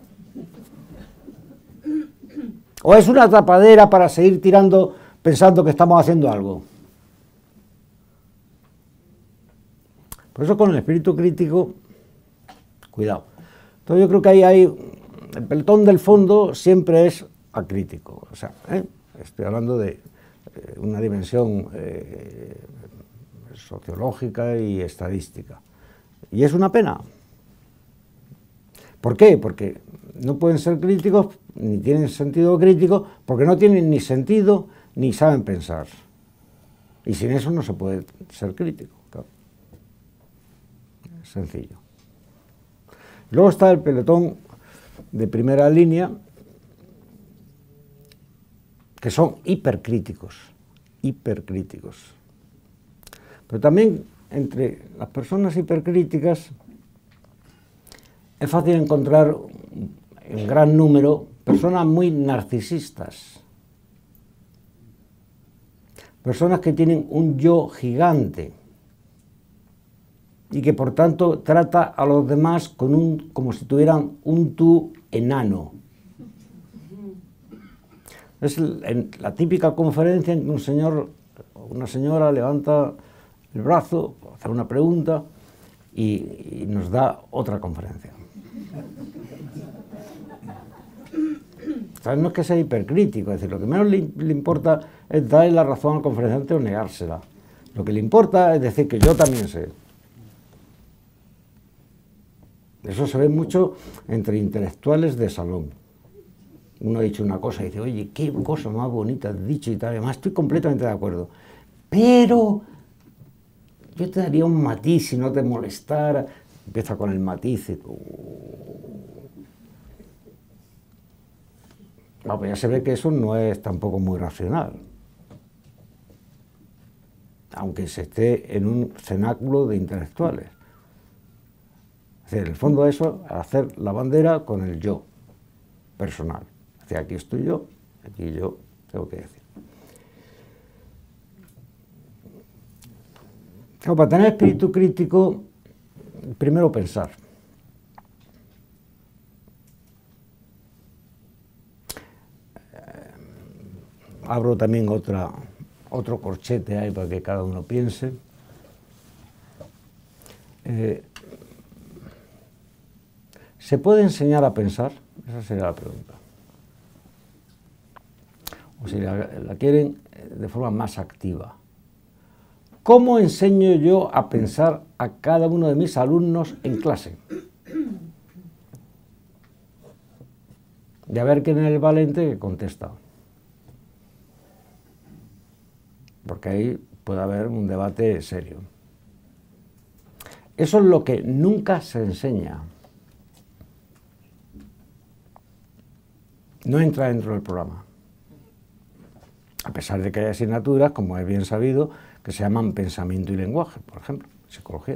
¿O es una tapadera para seguir tirando pensando que estamos haciendo algo? Por eso con el espíritu crítico, cuidado. Entonces yo creo que ahí hay, el pelotón del fondo siempre es acrítico. O sea, ¿eh? Estoy hablando de eh, una dimensión eh, sociológica y estadística. Y es una pena. ¿Por qué? Porque no pueden ser críticos, ni tienen sentido crítico, porque no tienen ni sentido, ni saben pensar. Y sin eso no se puede ser crítico. Claro. Es sencillo. Luego está el pelotón de primera línea, que son hipercríticos, hipercríticos. Pero también entre las personas hipercríticas es fácil encontrar en gran número personas muy narcisistas, personas que tienen un yo gigante y que por tanto trata a los demás con un, como si tuvieran un tú enano. Es en la típica conferencia en que un señor o una señora levanta el brazo, hace una pregunta y, y nos da otra conferencia. O sea, no es que sea hipercrítico, es decir, lo que menos le, le importa es darle la razón al conferenciante o negársela. Lo que le importa es decir que yo también sé. Eso se ve mucho entre intelectuales de salón. Uno ha dicho una cosa y dice, oye, qué cosa más bonita has dicho y tal, además estoy completamente de acuerdo. Pero yo te daría un matiz si no te molestara. Empieza con el matiz y... No, pues ya se ve que eso no es tampoco muy racional. Aunque se esté en un cenáculo de intelectuales. Es decir, en el fondo eso, hacer la bandera con el yo personal. Es decir, aquí estoy yo, aquí yo tengo que decir. Claro, para tener espíritu crítico, primero pensar. Abro también otra, otro corchete ahí para que cada uno piense. Eh, ¿Se puede enseñar a pensar? Esa sería la pregunta. O si la, la quieren de forma más activa. ¿Cómo enseño yo a pensar a cada uno de mis alumnos en clase? Y a ver quién es el valente que contesta. Porque ahí puede haber un debate serio. Eso es lo que nunca se enseña. No entra dentro del programa. A pesar de que hay asignaturas, como es bien sabido, que se llaman pensamiento y lenguaje, por ejemplo, psicología.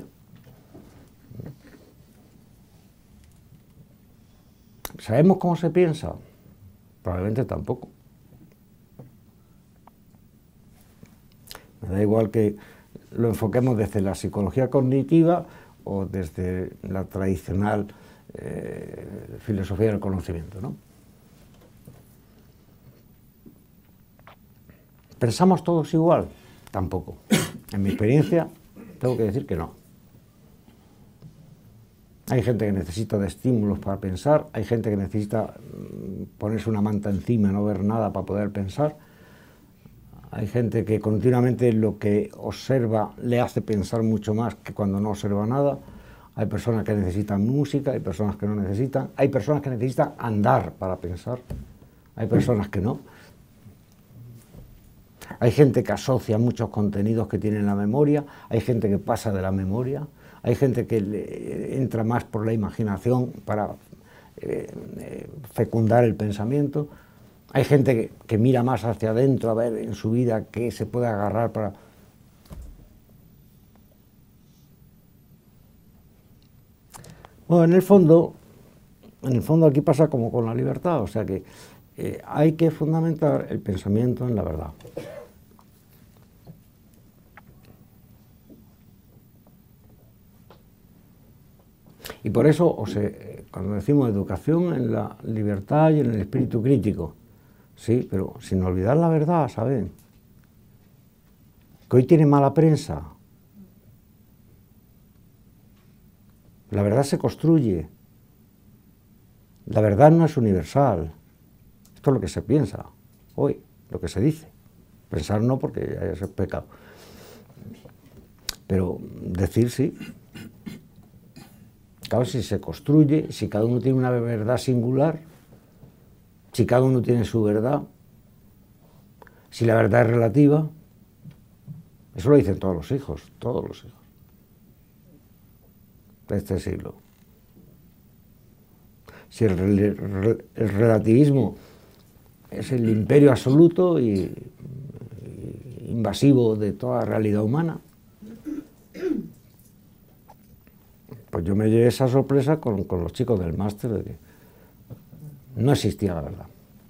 ¿Sabemos cómo se piensa? Probablemente tampoco. Me da igual que lo enfoquemos desde la psicología cognitiva o desde la tradicional eh, filosofía del conocimiento, ¿no? ¿Pensamos todos igual? Tampoco. En mi experiencia, tengo que decir que no. Hay gente que necesita de estímulos para pensar, hay gente que necesita ponerse una manta encima y no ver nada para poder pensar, hay gente que continuamente lo que observa le hace pensar mucho más que cuando no observa nada, hay personas que necesitan música, hay personas que no necesitan, hay personas que necesitan andar para pensar, hay personas que no. Hay gente que asocia muchos contenidos que tiene en la memoria, hay gente que pasa de la memoria, hay gente que le entra más por la imaginación para eh, eh, fecundar el pensamiento, hay gente que, que mira más hacia adentro a ver en su vida qué se puede agarrar para... Bueno, en el fondo, en el fondo aquí pasa como con la libertad, o sea que eh, hay que fundamentar el pensamiento en la verdad. Y por eso, o sea, cuando decimos educación en la libertad y en el espíritu crítico, sí, pero sin olvidar la verdad, ¿saben? Que hoy tiene mala prensa. La verdad se construye. La verdad no es universal. Esto es lo que se piensa hoy, lo que se dice. Pensar no, porque ya es pecado. Pero decir sí. Claro, si se construye, si cada uno tiene una verdad singular, si cada uno tiene su verdad, si la verdad es relativa, eso lo dicen todos los hijos, todos los hijos de este siglo. Si el, el, el relativismo es el imperio absoluto y, y invasivo de toda la realidad humana, pues yo me llevé esa sorpresa con, con los chicos del máster de que no existía la verdad.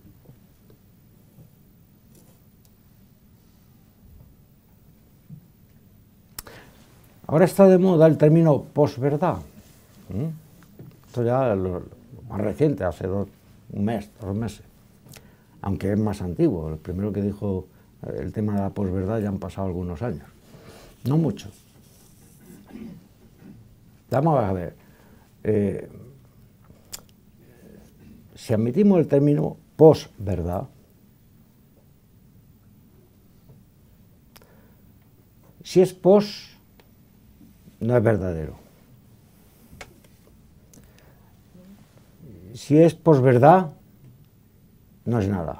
Ahora está de moda el término posverdad. ¿Mm? Esto ya es lo, lo más reciente, hace dos, un mes, dos meses. Aunque es más antiguo. El primero que dijo el tema de la posverdad ya han pasado algunos años. No mucho. Vamos a ver. Eh, si admitimos el término posverdad, si es pos, no es verdadero. Si es posverdad, no es nada.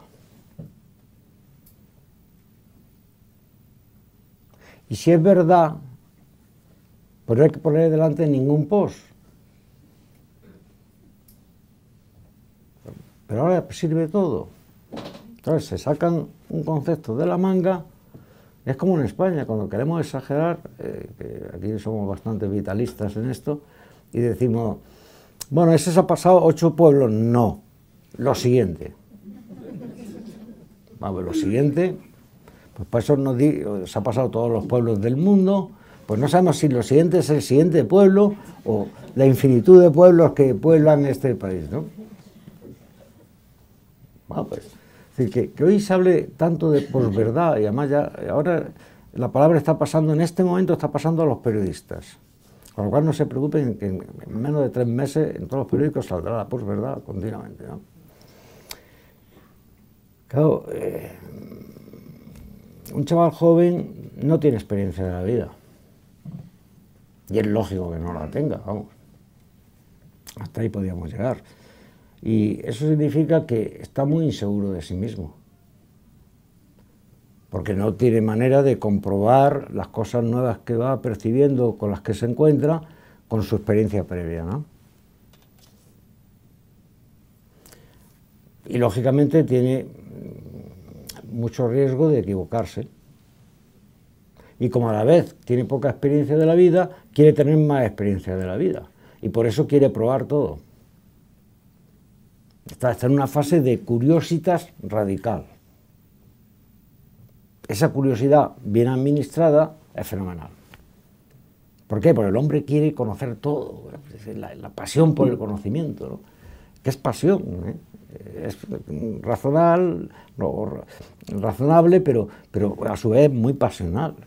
Y si es verdad, pues no hay que poner delante ningún pos. Pero ahora sirve todo. Entonces se sacan un concepto de la manga. Es como en España, cuando queremos exagerar, eh, que aquí somos bastante vitalistas en esto, y decimos, bueno, ese se ha pasado ocho pueblos. No, lo siguiente. Vamos, lo siguiente, pues para eso nos di, se ha pasado todos los pueblos del mundo, Pues no sabemos si lo siguiente es el siguiente pueblo o la infinitud de pueblos que pueblan este país, ¿no? Bueno, pues, es decir, que, que hoy se hable tanto de posverdad, y además ya, ahora la palabra está pasando, en este momento está pasando a los periodistas, con lo cual no se preocupen que en menos de tres meses en todos los periódicos saldrá la posverdad continuamente, ¿no? Claro, eh, un chaval joven no tiene experiencia de la vida, y es lógico que no la tenga, vamos, hasta ahí podíamos llegar. Y eso significa que está muy inseguro de sí mismo, porque no tiene manera de comprobar las cosas nuevas que va percibiendo, con las que se encuentra, con su experiencia previa, ¿no? Y lógicamente tiene mucho riesgo de equivocarse. Y como a la vez tiene poca experiencia de la vida, quiere tener más experiencia de la vida. Y por eso quiere probar todo. Está, está en una fase de curiositas radical. Esa curiosidad bien administrada es fenomenal. ¿Por qué? Porque el hombre quiere conocer todo, la, la pasión por el conocimiento, ¿no? ¿Qué es pasión? ¿eh? Es razonable, no, razonable pero, pero a su vez muy pasional.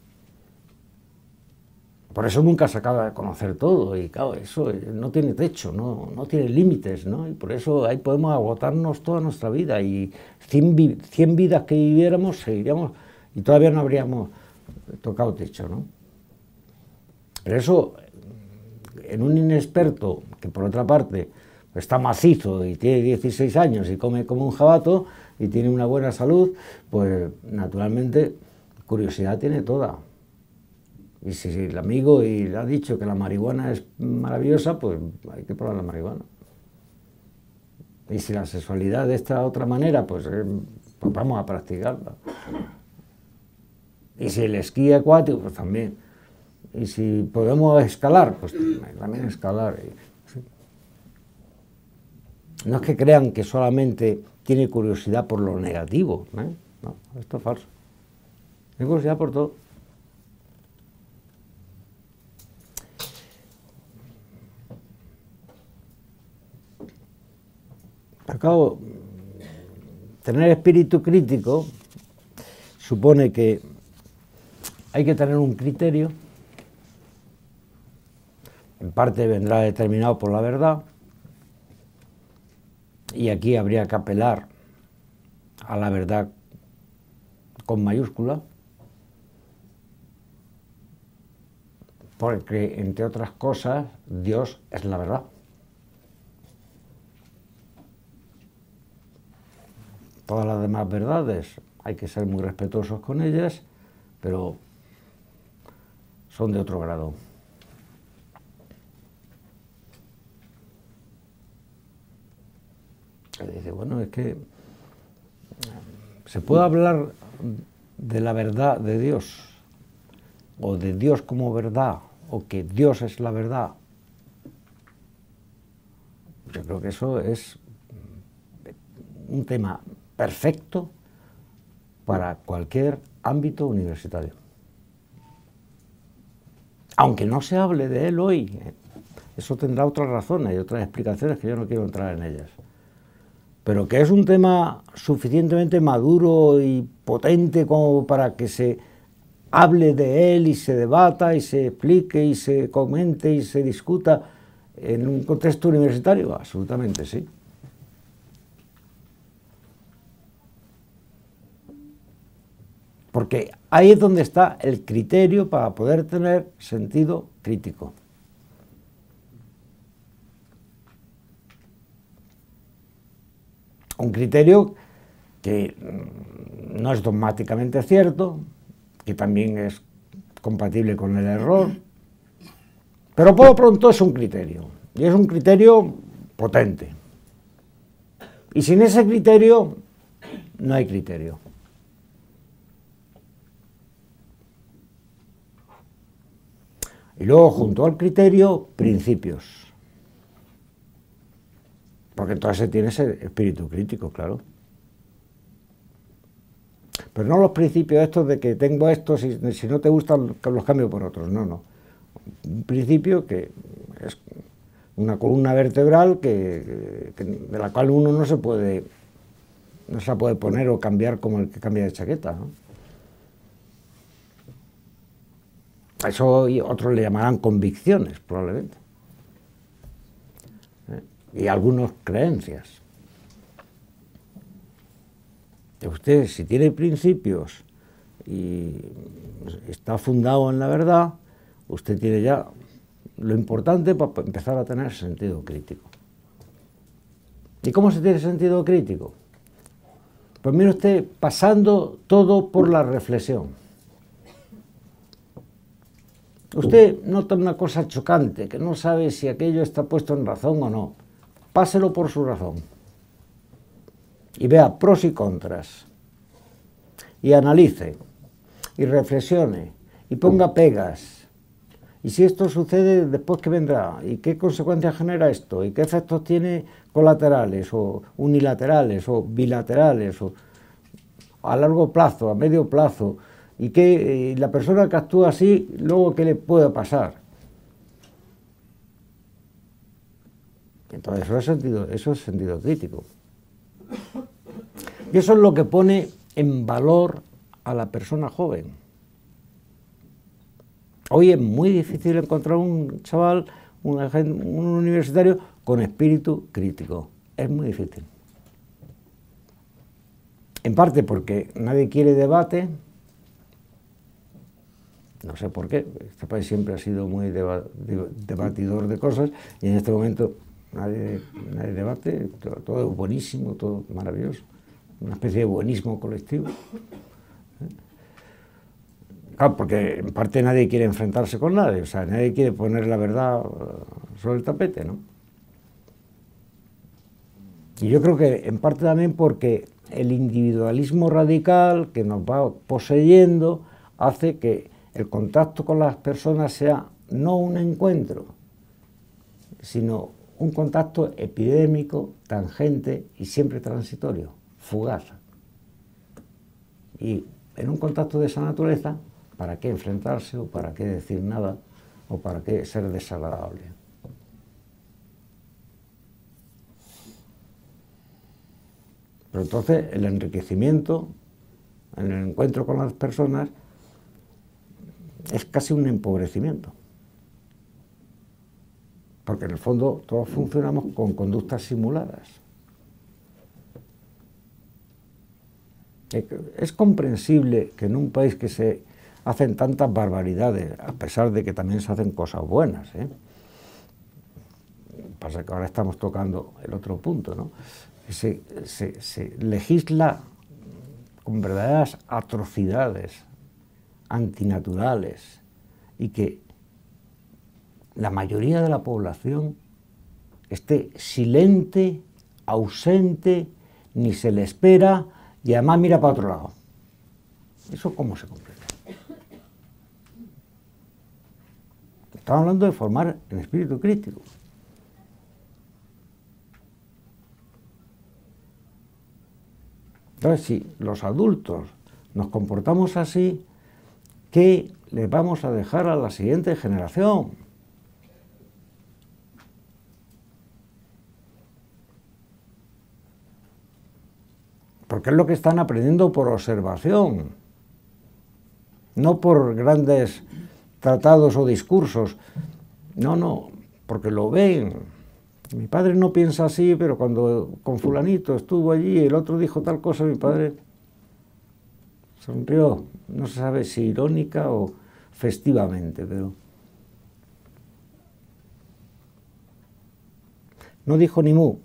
Por eso nunca se acaba de conocer todo, y claro, eso no tiene techo, no, no tiene límites, ¿no? Y por eso ahí podemos agotarnos toda nuestra vida, y cien, cien vidas que viviéramos seguiríamos y todavía no habríamos tocado techo, ¿no? Pero eso, en un inexperto que por otra parte está macizo y tiene dieciséis años y come como un jabato y tiene una buena salud, pues naturalmente curiosidad tiene toda. Y si el amigo y le ha dicho que la marihuana es maravillosa, pues hay que probar la marihuana. Y si la sexualidad de esta otra manera, pues, eh, pues vamos a practicarla. Y si el esquí acuático, pues también. Y si podemos escalar, pues también escalar. ¿Sí? No es que crean que solamente tiene curiosidad por lo negativo, ¿eh? No, esto es falso. Tiene curiosidad por todo. Acabo, tener espíritu crítico supone que hay que tener un criterio, en parte vendrá determinado por la verdad, y aquí habría que apelar a la verdad con mayúscula, porque, entre otras cosas, Dios es la verdad. Todas las demás verdades hay que ser muy respetuosos con ellas, pero son de otro grado. Dice, bueno, es que se puede hablar de la verdad de Dios, o de Dios como verdad, o que Dios es la verdad. Yo creo que eso es un tema perfecto para cualquier ámbito universitario. Aunque no se hable de él hoy, eso tendrá otras razones y otras explicaciones que yo no quiero entrar en ellas. Pero que es un tema suficientemente maduro y potente como para que se hable de él y se debata y se explique y se comente y se discuta en un contexto universitario, absolutamente sí. Porque ahí es donde está el criterio para poder tener sentido crítico. Un criterio que no es dogmáticamente cierto, que también es compatible con el error, pero por lo pronto es un criterio, y es un criterio potente. Y sin ese criterio no hay criterio. Y luego, junto al criterio, principios. Porque entonces se tiene ese espíritu crítico, claro. Pero no los principios estos de que tengo estos y si no te gustan los cambio por otros, no, no. Un principio que es una columna vertebral que, que, de la cual uno no se puede, no se la puede poner o cambiar como el que cambia de chaqueta, ¿no? Eso y otros le llamarán convicciones, probablemente. ¿Eh? Y algunos creencias. Usted, si tiene principios y está fundado en la verdad, usted tiene ya lo importante para empezar a tener sentido crítico. ¿Y cómo se tiene sentido crítico? Pues mire usted, pasando todo por la reflexión. Usted nota una cosa chocante, que no sabe si aquello está puesto en razón o no. Páselo por su razón. Y vea pros y contras. Y analice. Y reflexione. Y ponga pegas. Y si esto sucede, ¿después qué vendrá? ¿Y qué consecuencias genera esto? ¿Y qué efectos tiene colaterales o unilaterales o bilaterales o a largo plazo, a medio plazo? ¿Y qué, y la persona que actúa así, luego qué le puede pasar? Entonces eso es sentido, eso es sentido crítico. Y eso es lo que pone en valor a la persona joven. Hoy es muy difícil encontrar un chaval, un, un universitario con espíritu crítico. Es muy difícil. En parte porque nadie quiere debate. No sé por qué. Este país siempre ha sido muy deba, debatidor de cosas y en este momento nadie, nadie debate. Todo, todo es buenísimo, todo maravilloso. Una especie de buenismo colectivo. Claro, porque en parte nadie quiere enfrentarse con nadie, o sea, nadie quiere poner la verdad sobre el tapete, ¿no? Y yo creo que en parte también porque el individualismo radical que nos va poseyendo hace que el contacto con las personas sea no un encuentro, sino un contacto epidémico, tangente y siempre transitorio, fugaz. Y en un contacto de esa naturaleza, ¿para qué enfrentarse o para qué decir nada o para qué ser desagradable? Pero entonces el enriquecimiento, en el encuentro con las personas, es casi un empobrecimiento. Porque en el fondo todos funcionamos con conductas simuladas. Es comprensible que en un país que se hacen tantas barbaridades, a pesar de que también se hacen cosas buenas, ¿eh? Pasa que ahora estamos tocando el otro punto, ¿no? Se, se, se legisla con verdaderas atrocidades antinaturales y que la mayoría de la población esté silente, ausente, ni se le espera y además mira para otro lado. ¿Eso cómo se comprende? Estamos hablando de formar el espíritu crítico. Entonces, si los adultos nos comportamos así, ¿qué le vamos a dejar a la siguiente generación? Porque es lo que están aprendiendo por observación, no por grandes tratados o discursos. No, no, porque lo ven. Mi padre no piensa así, pero cuando con fulanito estuvo allí, el otro dijo tal cosa, mi padre sonrió. No se sabe si irónica o festivamente, pero no dijo ni mu.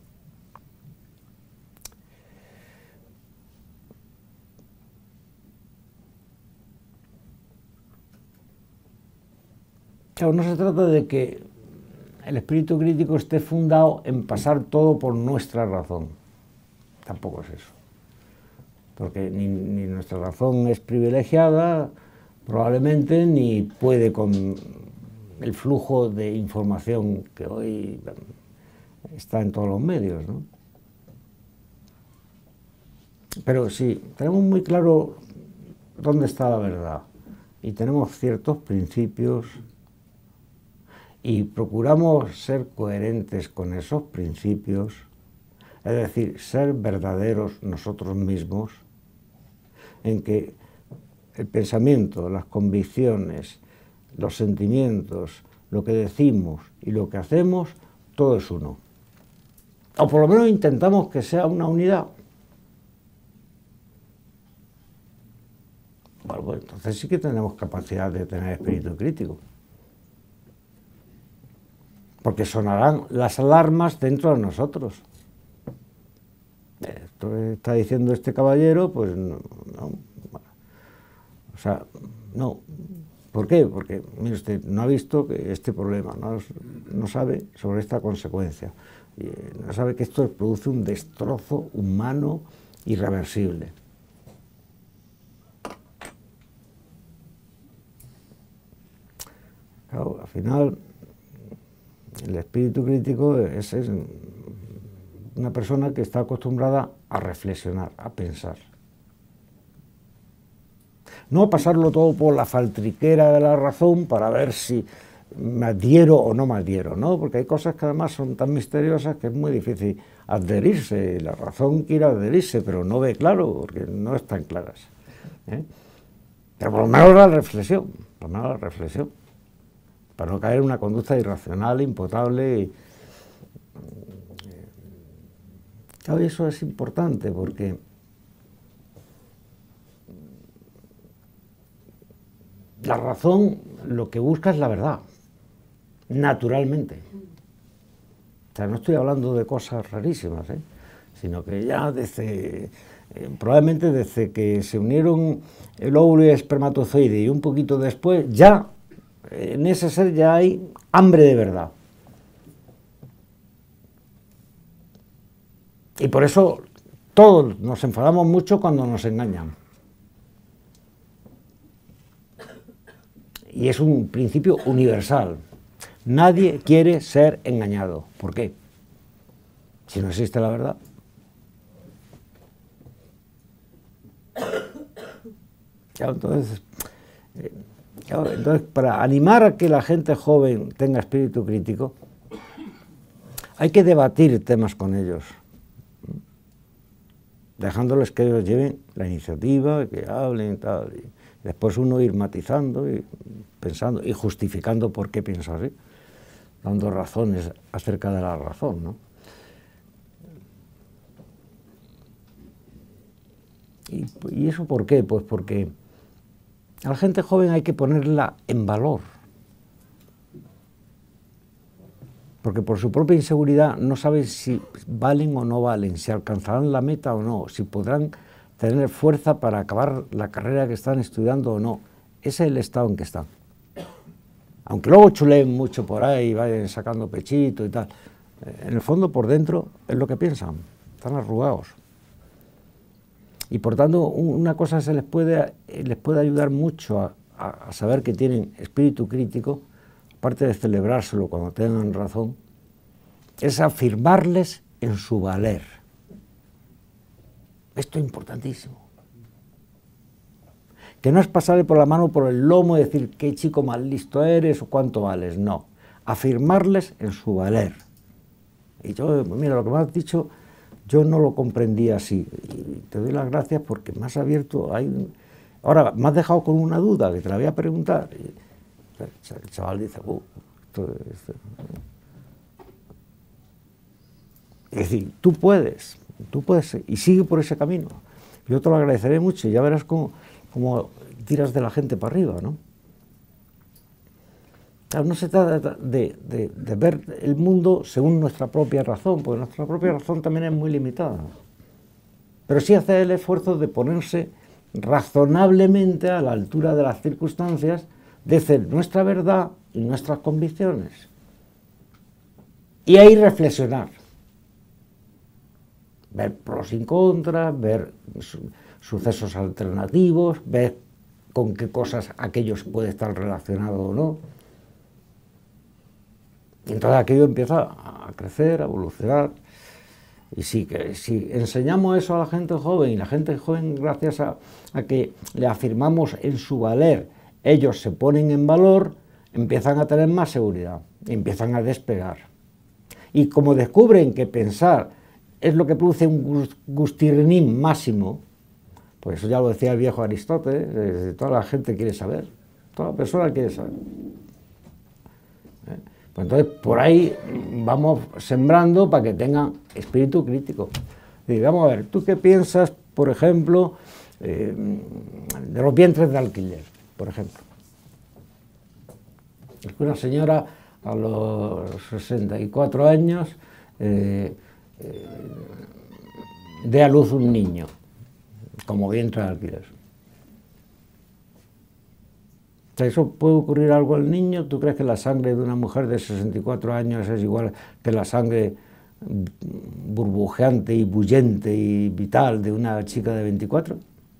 Claro, no se trata de que el espíritu crítico esté fundado en pasar todo por nuestra razón. Tampoco es eso. Porque ni, ni nuestra razón es privilegiada, probablemente, ni puede con el flujo de información que hoy está en todos los medios, ¿no? Pero si tenemos muy claro dónde está la verdad y tenemos ciertos principios y procuramos ser coherentes con esos principios, es decir, ser verdaderos nosotros mismos, en que el pensamiento, las convicciones, los sentimientos, lo que decimos y lo que hacemos, todo es uno. O por lo menos intentamos que sea una unidad. Bueno, pues entonces sí que tenemos capacidad de tener espíritu crítico. Porque sonarán las alarmas dentro de nosotros. Esto que está diciendo este caballero, pues no, no. O sea, no. ¿Por qué? Porque, mire usted, no ha visto que este problema, no, no sabe sobre esta consecuencia, y no sabe que esto produce un destrozo humano irreversible. Claro, al final, el espíritu crítico es, es una persona que está acostumbrada a reflexionar, a pensar. No pasarlo todo por la faltriquera de la razón para ver si me adhiero o no me adhiero, ¿no? Porque hay cosas que además son tan misteriosas que es muy difícil adherirse. La razón quiere adherirse, pero no ve claro, porque no están claras, ¿eh? Pero por lo menos la reflexión, por lo menos la reflexión, para no caer en una conducta irracional, impotable. Y, claro, eso es importante porque la razón lo que busca es la verdad, naturalmente. O sea, no estoy hablando de cosas rarísimas, ¿eh? Sino que ya desde, eh, probablemente desde que se unieron el óvulo y el espermatozoide y un poquito después, ya en ese ser ya hay hambre de verdad. Y por eso todos nos enfadamos mucho cuando nos engañan. Y es un principio universal. Nadie quiere ser engañado. ¿Por qué? Si no existe la verdad. Claro, entonces, eh, claro, entonces, para animar a que la gente joven tenga espíritu crítico, hay que debatir temas con ellos, dejándoles que ellos lleven la iniciativa, que hablen y tal. Y después uno ir matizando y pensando y justificando por qué piensa así, dando razones acerca de la razón, ¿no? ¿Y, ¿Y eso por qué? Pues porque a la gente joven hay que ponerla en valor, porque por su propia inseguridad no saben si valen o no valen, si alcanzarán la meta o no, si podrán tener fuerza para acabar la carrera que están estudiando o no. Ese es el estado en que están. Aunque luego chuleen mucho por ahí, vayan sacando pechito y tal, en el fondo, por dentro, es lo que piensan, están arrugados. Y por tanto, una cosa se les puede, les puede ayudar mucho a, a saber que tienen espíritu crítico, aparte de celebrárselo cuando tengan razón, es afirmarles en su valer. Esto es importantísimo. Que no es pasarle por la mano por el lomo y decir qué chico más listo eres o cuánto vales, no. Afirmarles en su valer. Y yo, mira, lo que me has dicho, yo no lo comprendía así. Y te doy las gracias porque me has abierto. Hay un... Ahora, me has dejado con una duda que te la voy a preguntar. Y el chaval dice, uh, esto, esto. Es decir, tú puedes, tú puedes, y sigue por ese camino. Yo te lo agradeceré mucho y ya verás cómo, cómo tiras de la gente para arriba, ¿no? Claro, no se trata de, de, de ver el mundo según nuestra propia razón, porque nuestra propia razón también es muy limitada. Pero sí hacer el esfuerzo de ponerse razonablemente a la altura de las circunstancias, de hacer nuestra verdad y nuestras convicciones. Y ahí reflexionar. Ver pros y contras, ver su, sucesos alternativos, ver con qué cosas aquellos puede estar relacionado o no. Y entonces aquello empieza a crecer, a evolucionar. Y sí, que si enseñamos eso a la gente joven, y la gente joven, gracias a, a que le afirmamos en su valer, ellos se ponen en valor, empiezan a tener más seguridad, empiezan a despegar. Y como descubren que pensar es lo que produce un gustirrinín máximo, pues eso ya lo decía el viejo Aristóteles, eh, toda la gente quiere saber, toda persona quiere saber. ¿Eh? Pues entonces por ahí vamos sembrando para que tengan espíritu crítico. Y vamos a ver, ¿tú qué piensas, por ejemplo, eh, de los vientres de alquiler, por ejemplo? Es que una señora a los sesenta y cuatro años eh, eh, dé a luz un niño como vientre de alquiler. O sea, ¿eso puede ocurrir algo al niño? ¿Tú crees que la sangre de una mujer de sesenta y cuatro años es igual que la sangre burbujeante y bullente y vital de una chica de veinticuatro?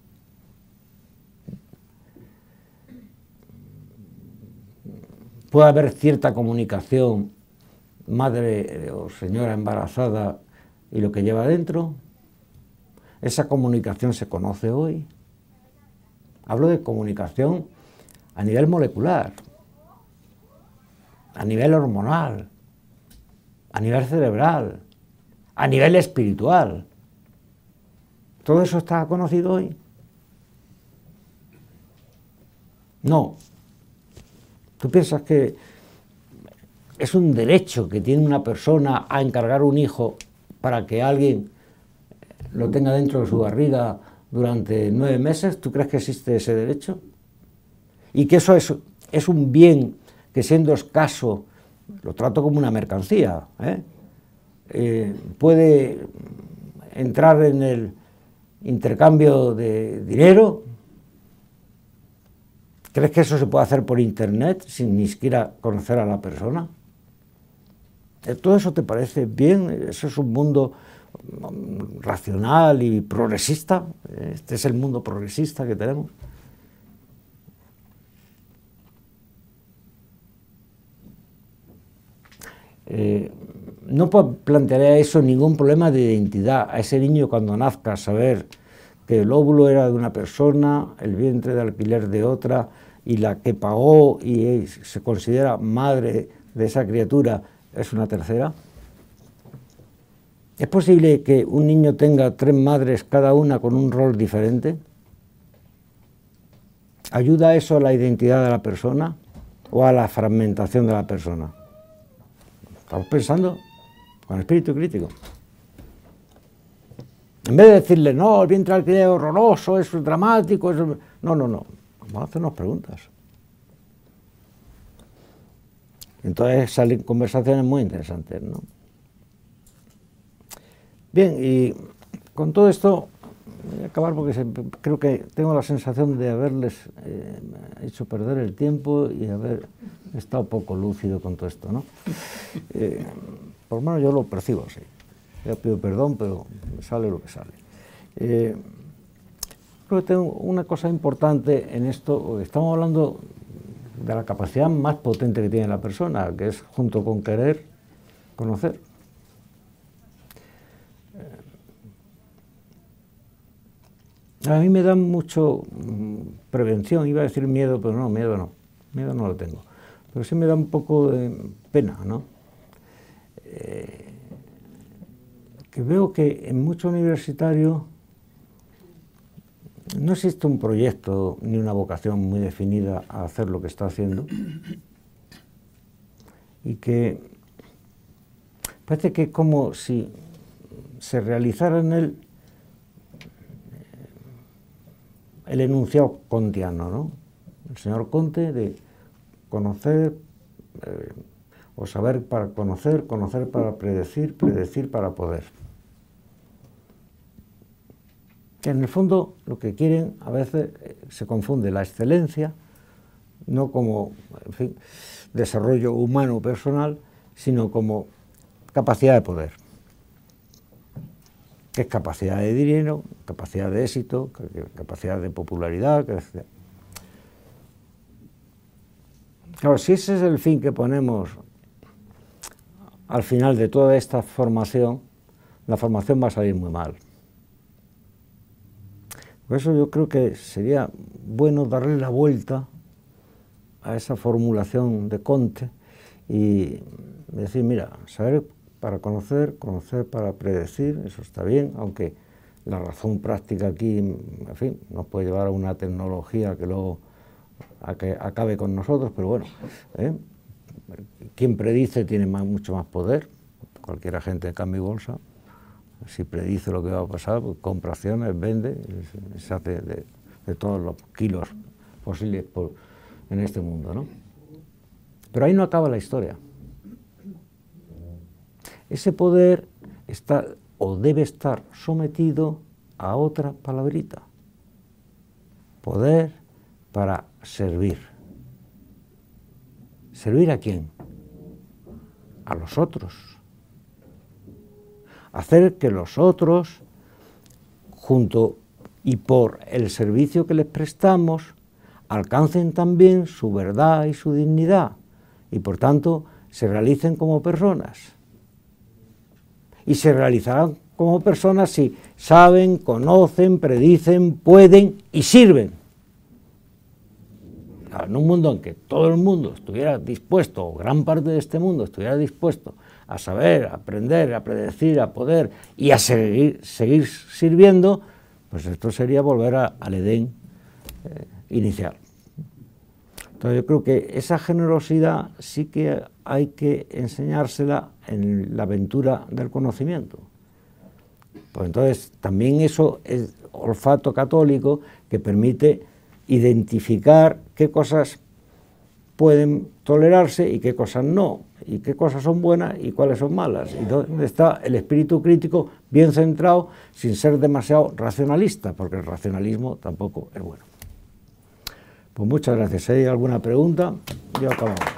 Puede haber cierta comunicación madre o señora embarazada y lo que lleva dentro. Esa comunicación se conoce hoy. Hablo de comunicación a nivel molecular, a nivel hormonal, a nivel cerebral, a nivel espiritual. ¿Todo eso está conocido hoy? No. ¿Tú piensas que es un derecho que tiene una persona a encargar un hijo para que alguien lo tenga dentro de su barriga durante nueve meses? ¿Tú crees que existe ese derecho? Y que eso es, es un bien que, siendo escaso, lo trato como una mercancía, ¿eh? Eh, puede entrar en el intercambio de dinero. ¿Crees que eso se puede hacer por internet sin ni siquiera conocer a la persona? ¿Todo eso te parece bien? ¿Eso es un mundo racional y progresista? ¿Este es el mundo progresista que tenemos? Eh, no plantearía a eso ningún problema de identidad. A ese niño, cuando nazca, saber que el óvulo era de una persona, el vientre de alquiler de otra, y la que pagó y se considera madre de esa criatura es una tercera. ¿Es posible que un niño tenga tres madres, cada una con un rol diferente? ¿Ayuda eso a la identidad de la persona o a la fragmentación de la persona? Estamos pensando con espíritu crítico. En vez de decirle, no, el vientre de alquiler es horroroso, es dramático, es... no, no, no, vamos a hacernos preguntas. Entonces salen conversaciones muy interesantes, ¿no? Bien, y con todo esto, voy a acabar porque se, creo que tengo la sensación de haberles eh, hecho perder el tiempo y haber estado poco lúcido con todo esto, ¿no? Eh, por lo menos yo lo percibo así. Ya pido perdón, pero sale lo que sale. Eh, creo que tengo una cosa importante en esto. Estamos hablando de la capacidad más potente que tiene la persona, que es, junto con querer, conocer. A mí me da mucho mmm, prevención, iba a decir miedo, pero no, miedo no, miedo no lo tengo. Pero sí me da un poco de pena, ¿no? Eh, que veo que en muchos universitarios no existe un proyecto ni una vocación muy definida a hacer lo que está haciendo, y que parece que es como si se realizara en él el enunciado kantiano, ¿no? El señor Comte, de conocer eh, o saber para conocer, conocer para predecir, predecir para poder. Que en el fondo lo que quieren a veces eh, se confunde la excelencia, no como, en fin, desarrollo humano personal, sino como capacidad de poder. Que es capacidad de dinero, capacidad de éxito, capacidad de popularidad. Capacidad... Claro, si ese es el fin que ponemos al final de toda esta formación, la formación va a salir muy mal. Por eso yo creo que sería bueno darle la vuelta a esa formulación de Comte y decir, mira, saber para conocer, conocer para predecir, eso está bien, aunque la razón práctica aquí, en fin, nos puede llevar a una tecnología que luego a que acabe con nosotros, pero bueno, ¿eh? Quien predice tiene más, mucho más poder, cualquier agente de cambio y bolsa, si predice lo que va a pasar, pues compra acciones, vende, se, se hace de, de todos los kilos posibles por, en este mundo, ¿no? Pero ahí no acaba la historia. Ese poder está o debe estar sometido a otra palabrita. Poder para servir. ¿Servir a quién? A los otros. Hacer que los otros, junto y por el servicio que les prestamos, alcancen también su verdad y su dignidad, y por tanto se realicen como personas. Y se realizarán como personas si saben, conocen, predicen, pueden y sirven. En un mundo en que todo el mundo estuviera dispuesto, o gran parte de este mundo estuviera dispuesto a saber, a aprender, a predecir, a poder y a seguir, seguir sirviendo, pues esto sería volver a, al Edén eh, inicial. Entonces yo creo que esa generosidad sí que hay que enseñársela en la aventura del conocimiento. Pues entonces también eso es olfato católico que permite identificar qué cosas pueden tolerarse y qué cosas no, y qué cosas son buenas y cuáles son malas, y dónde está el espíritu crítico bien centrado sin ser demasiado racionalista, porque el racionalismo tampoco es bueno. Pues muchas gracias. Si hay alguna pregunta, ya acabamos.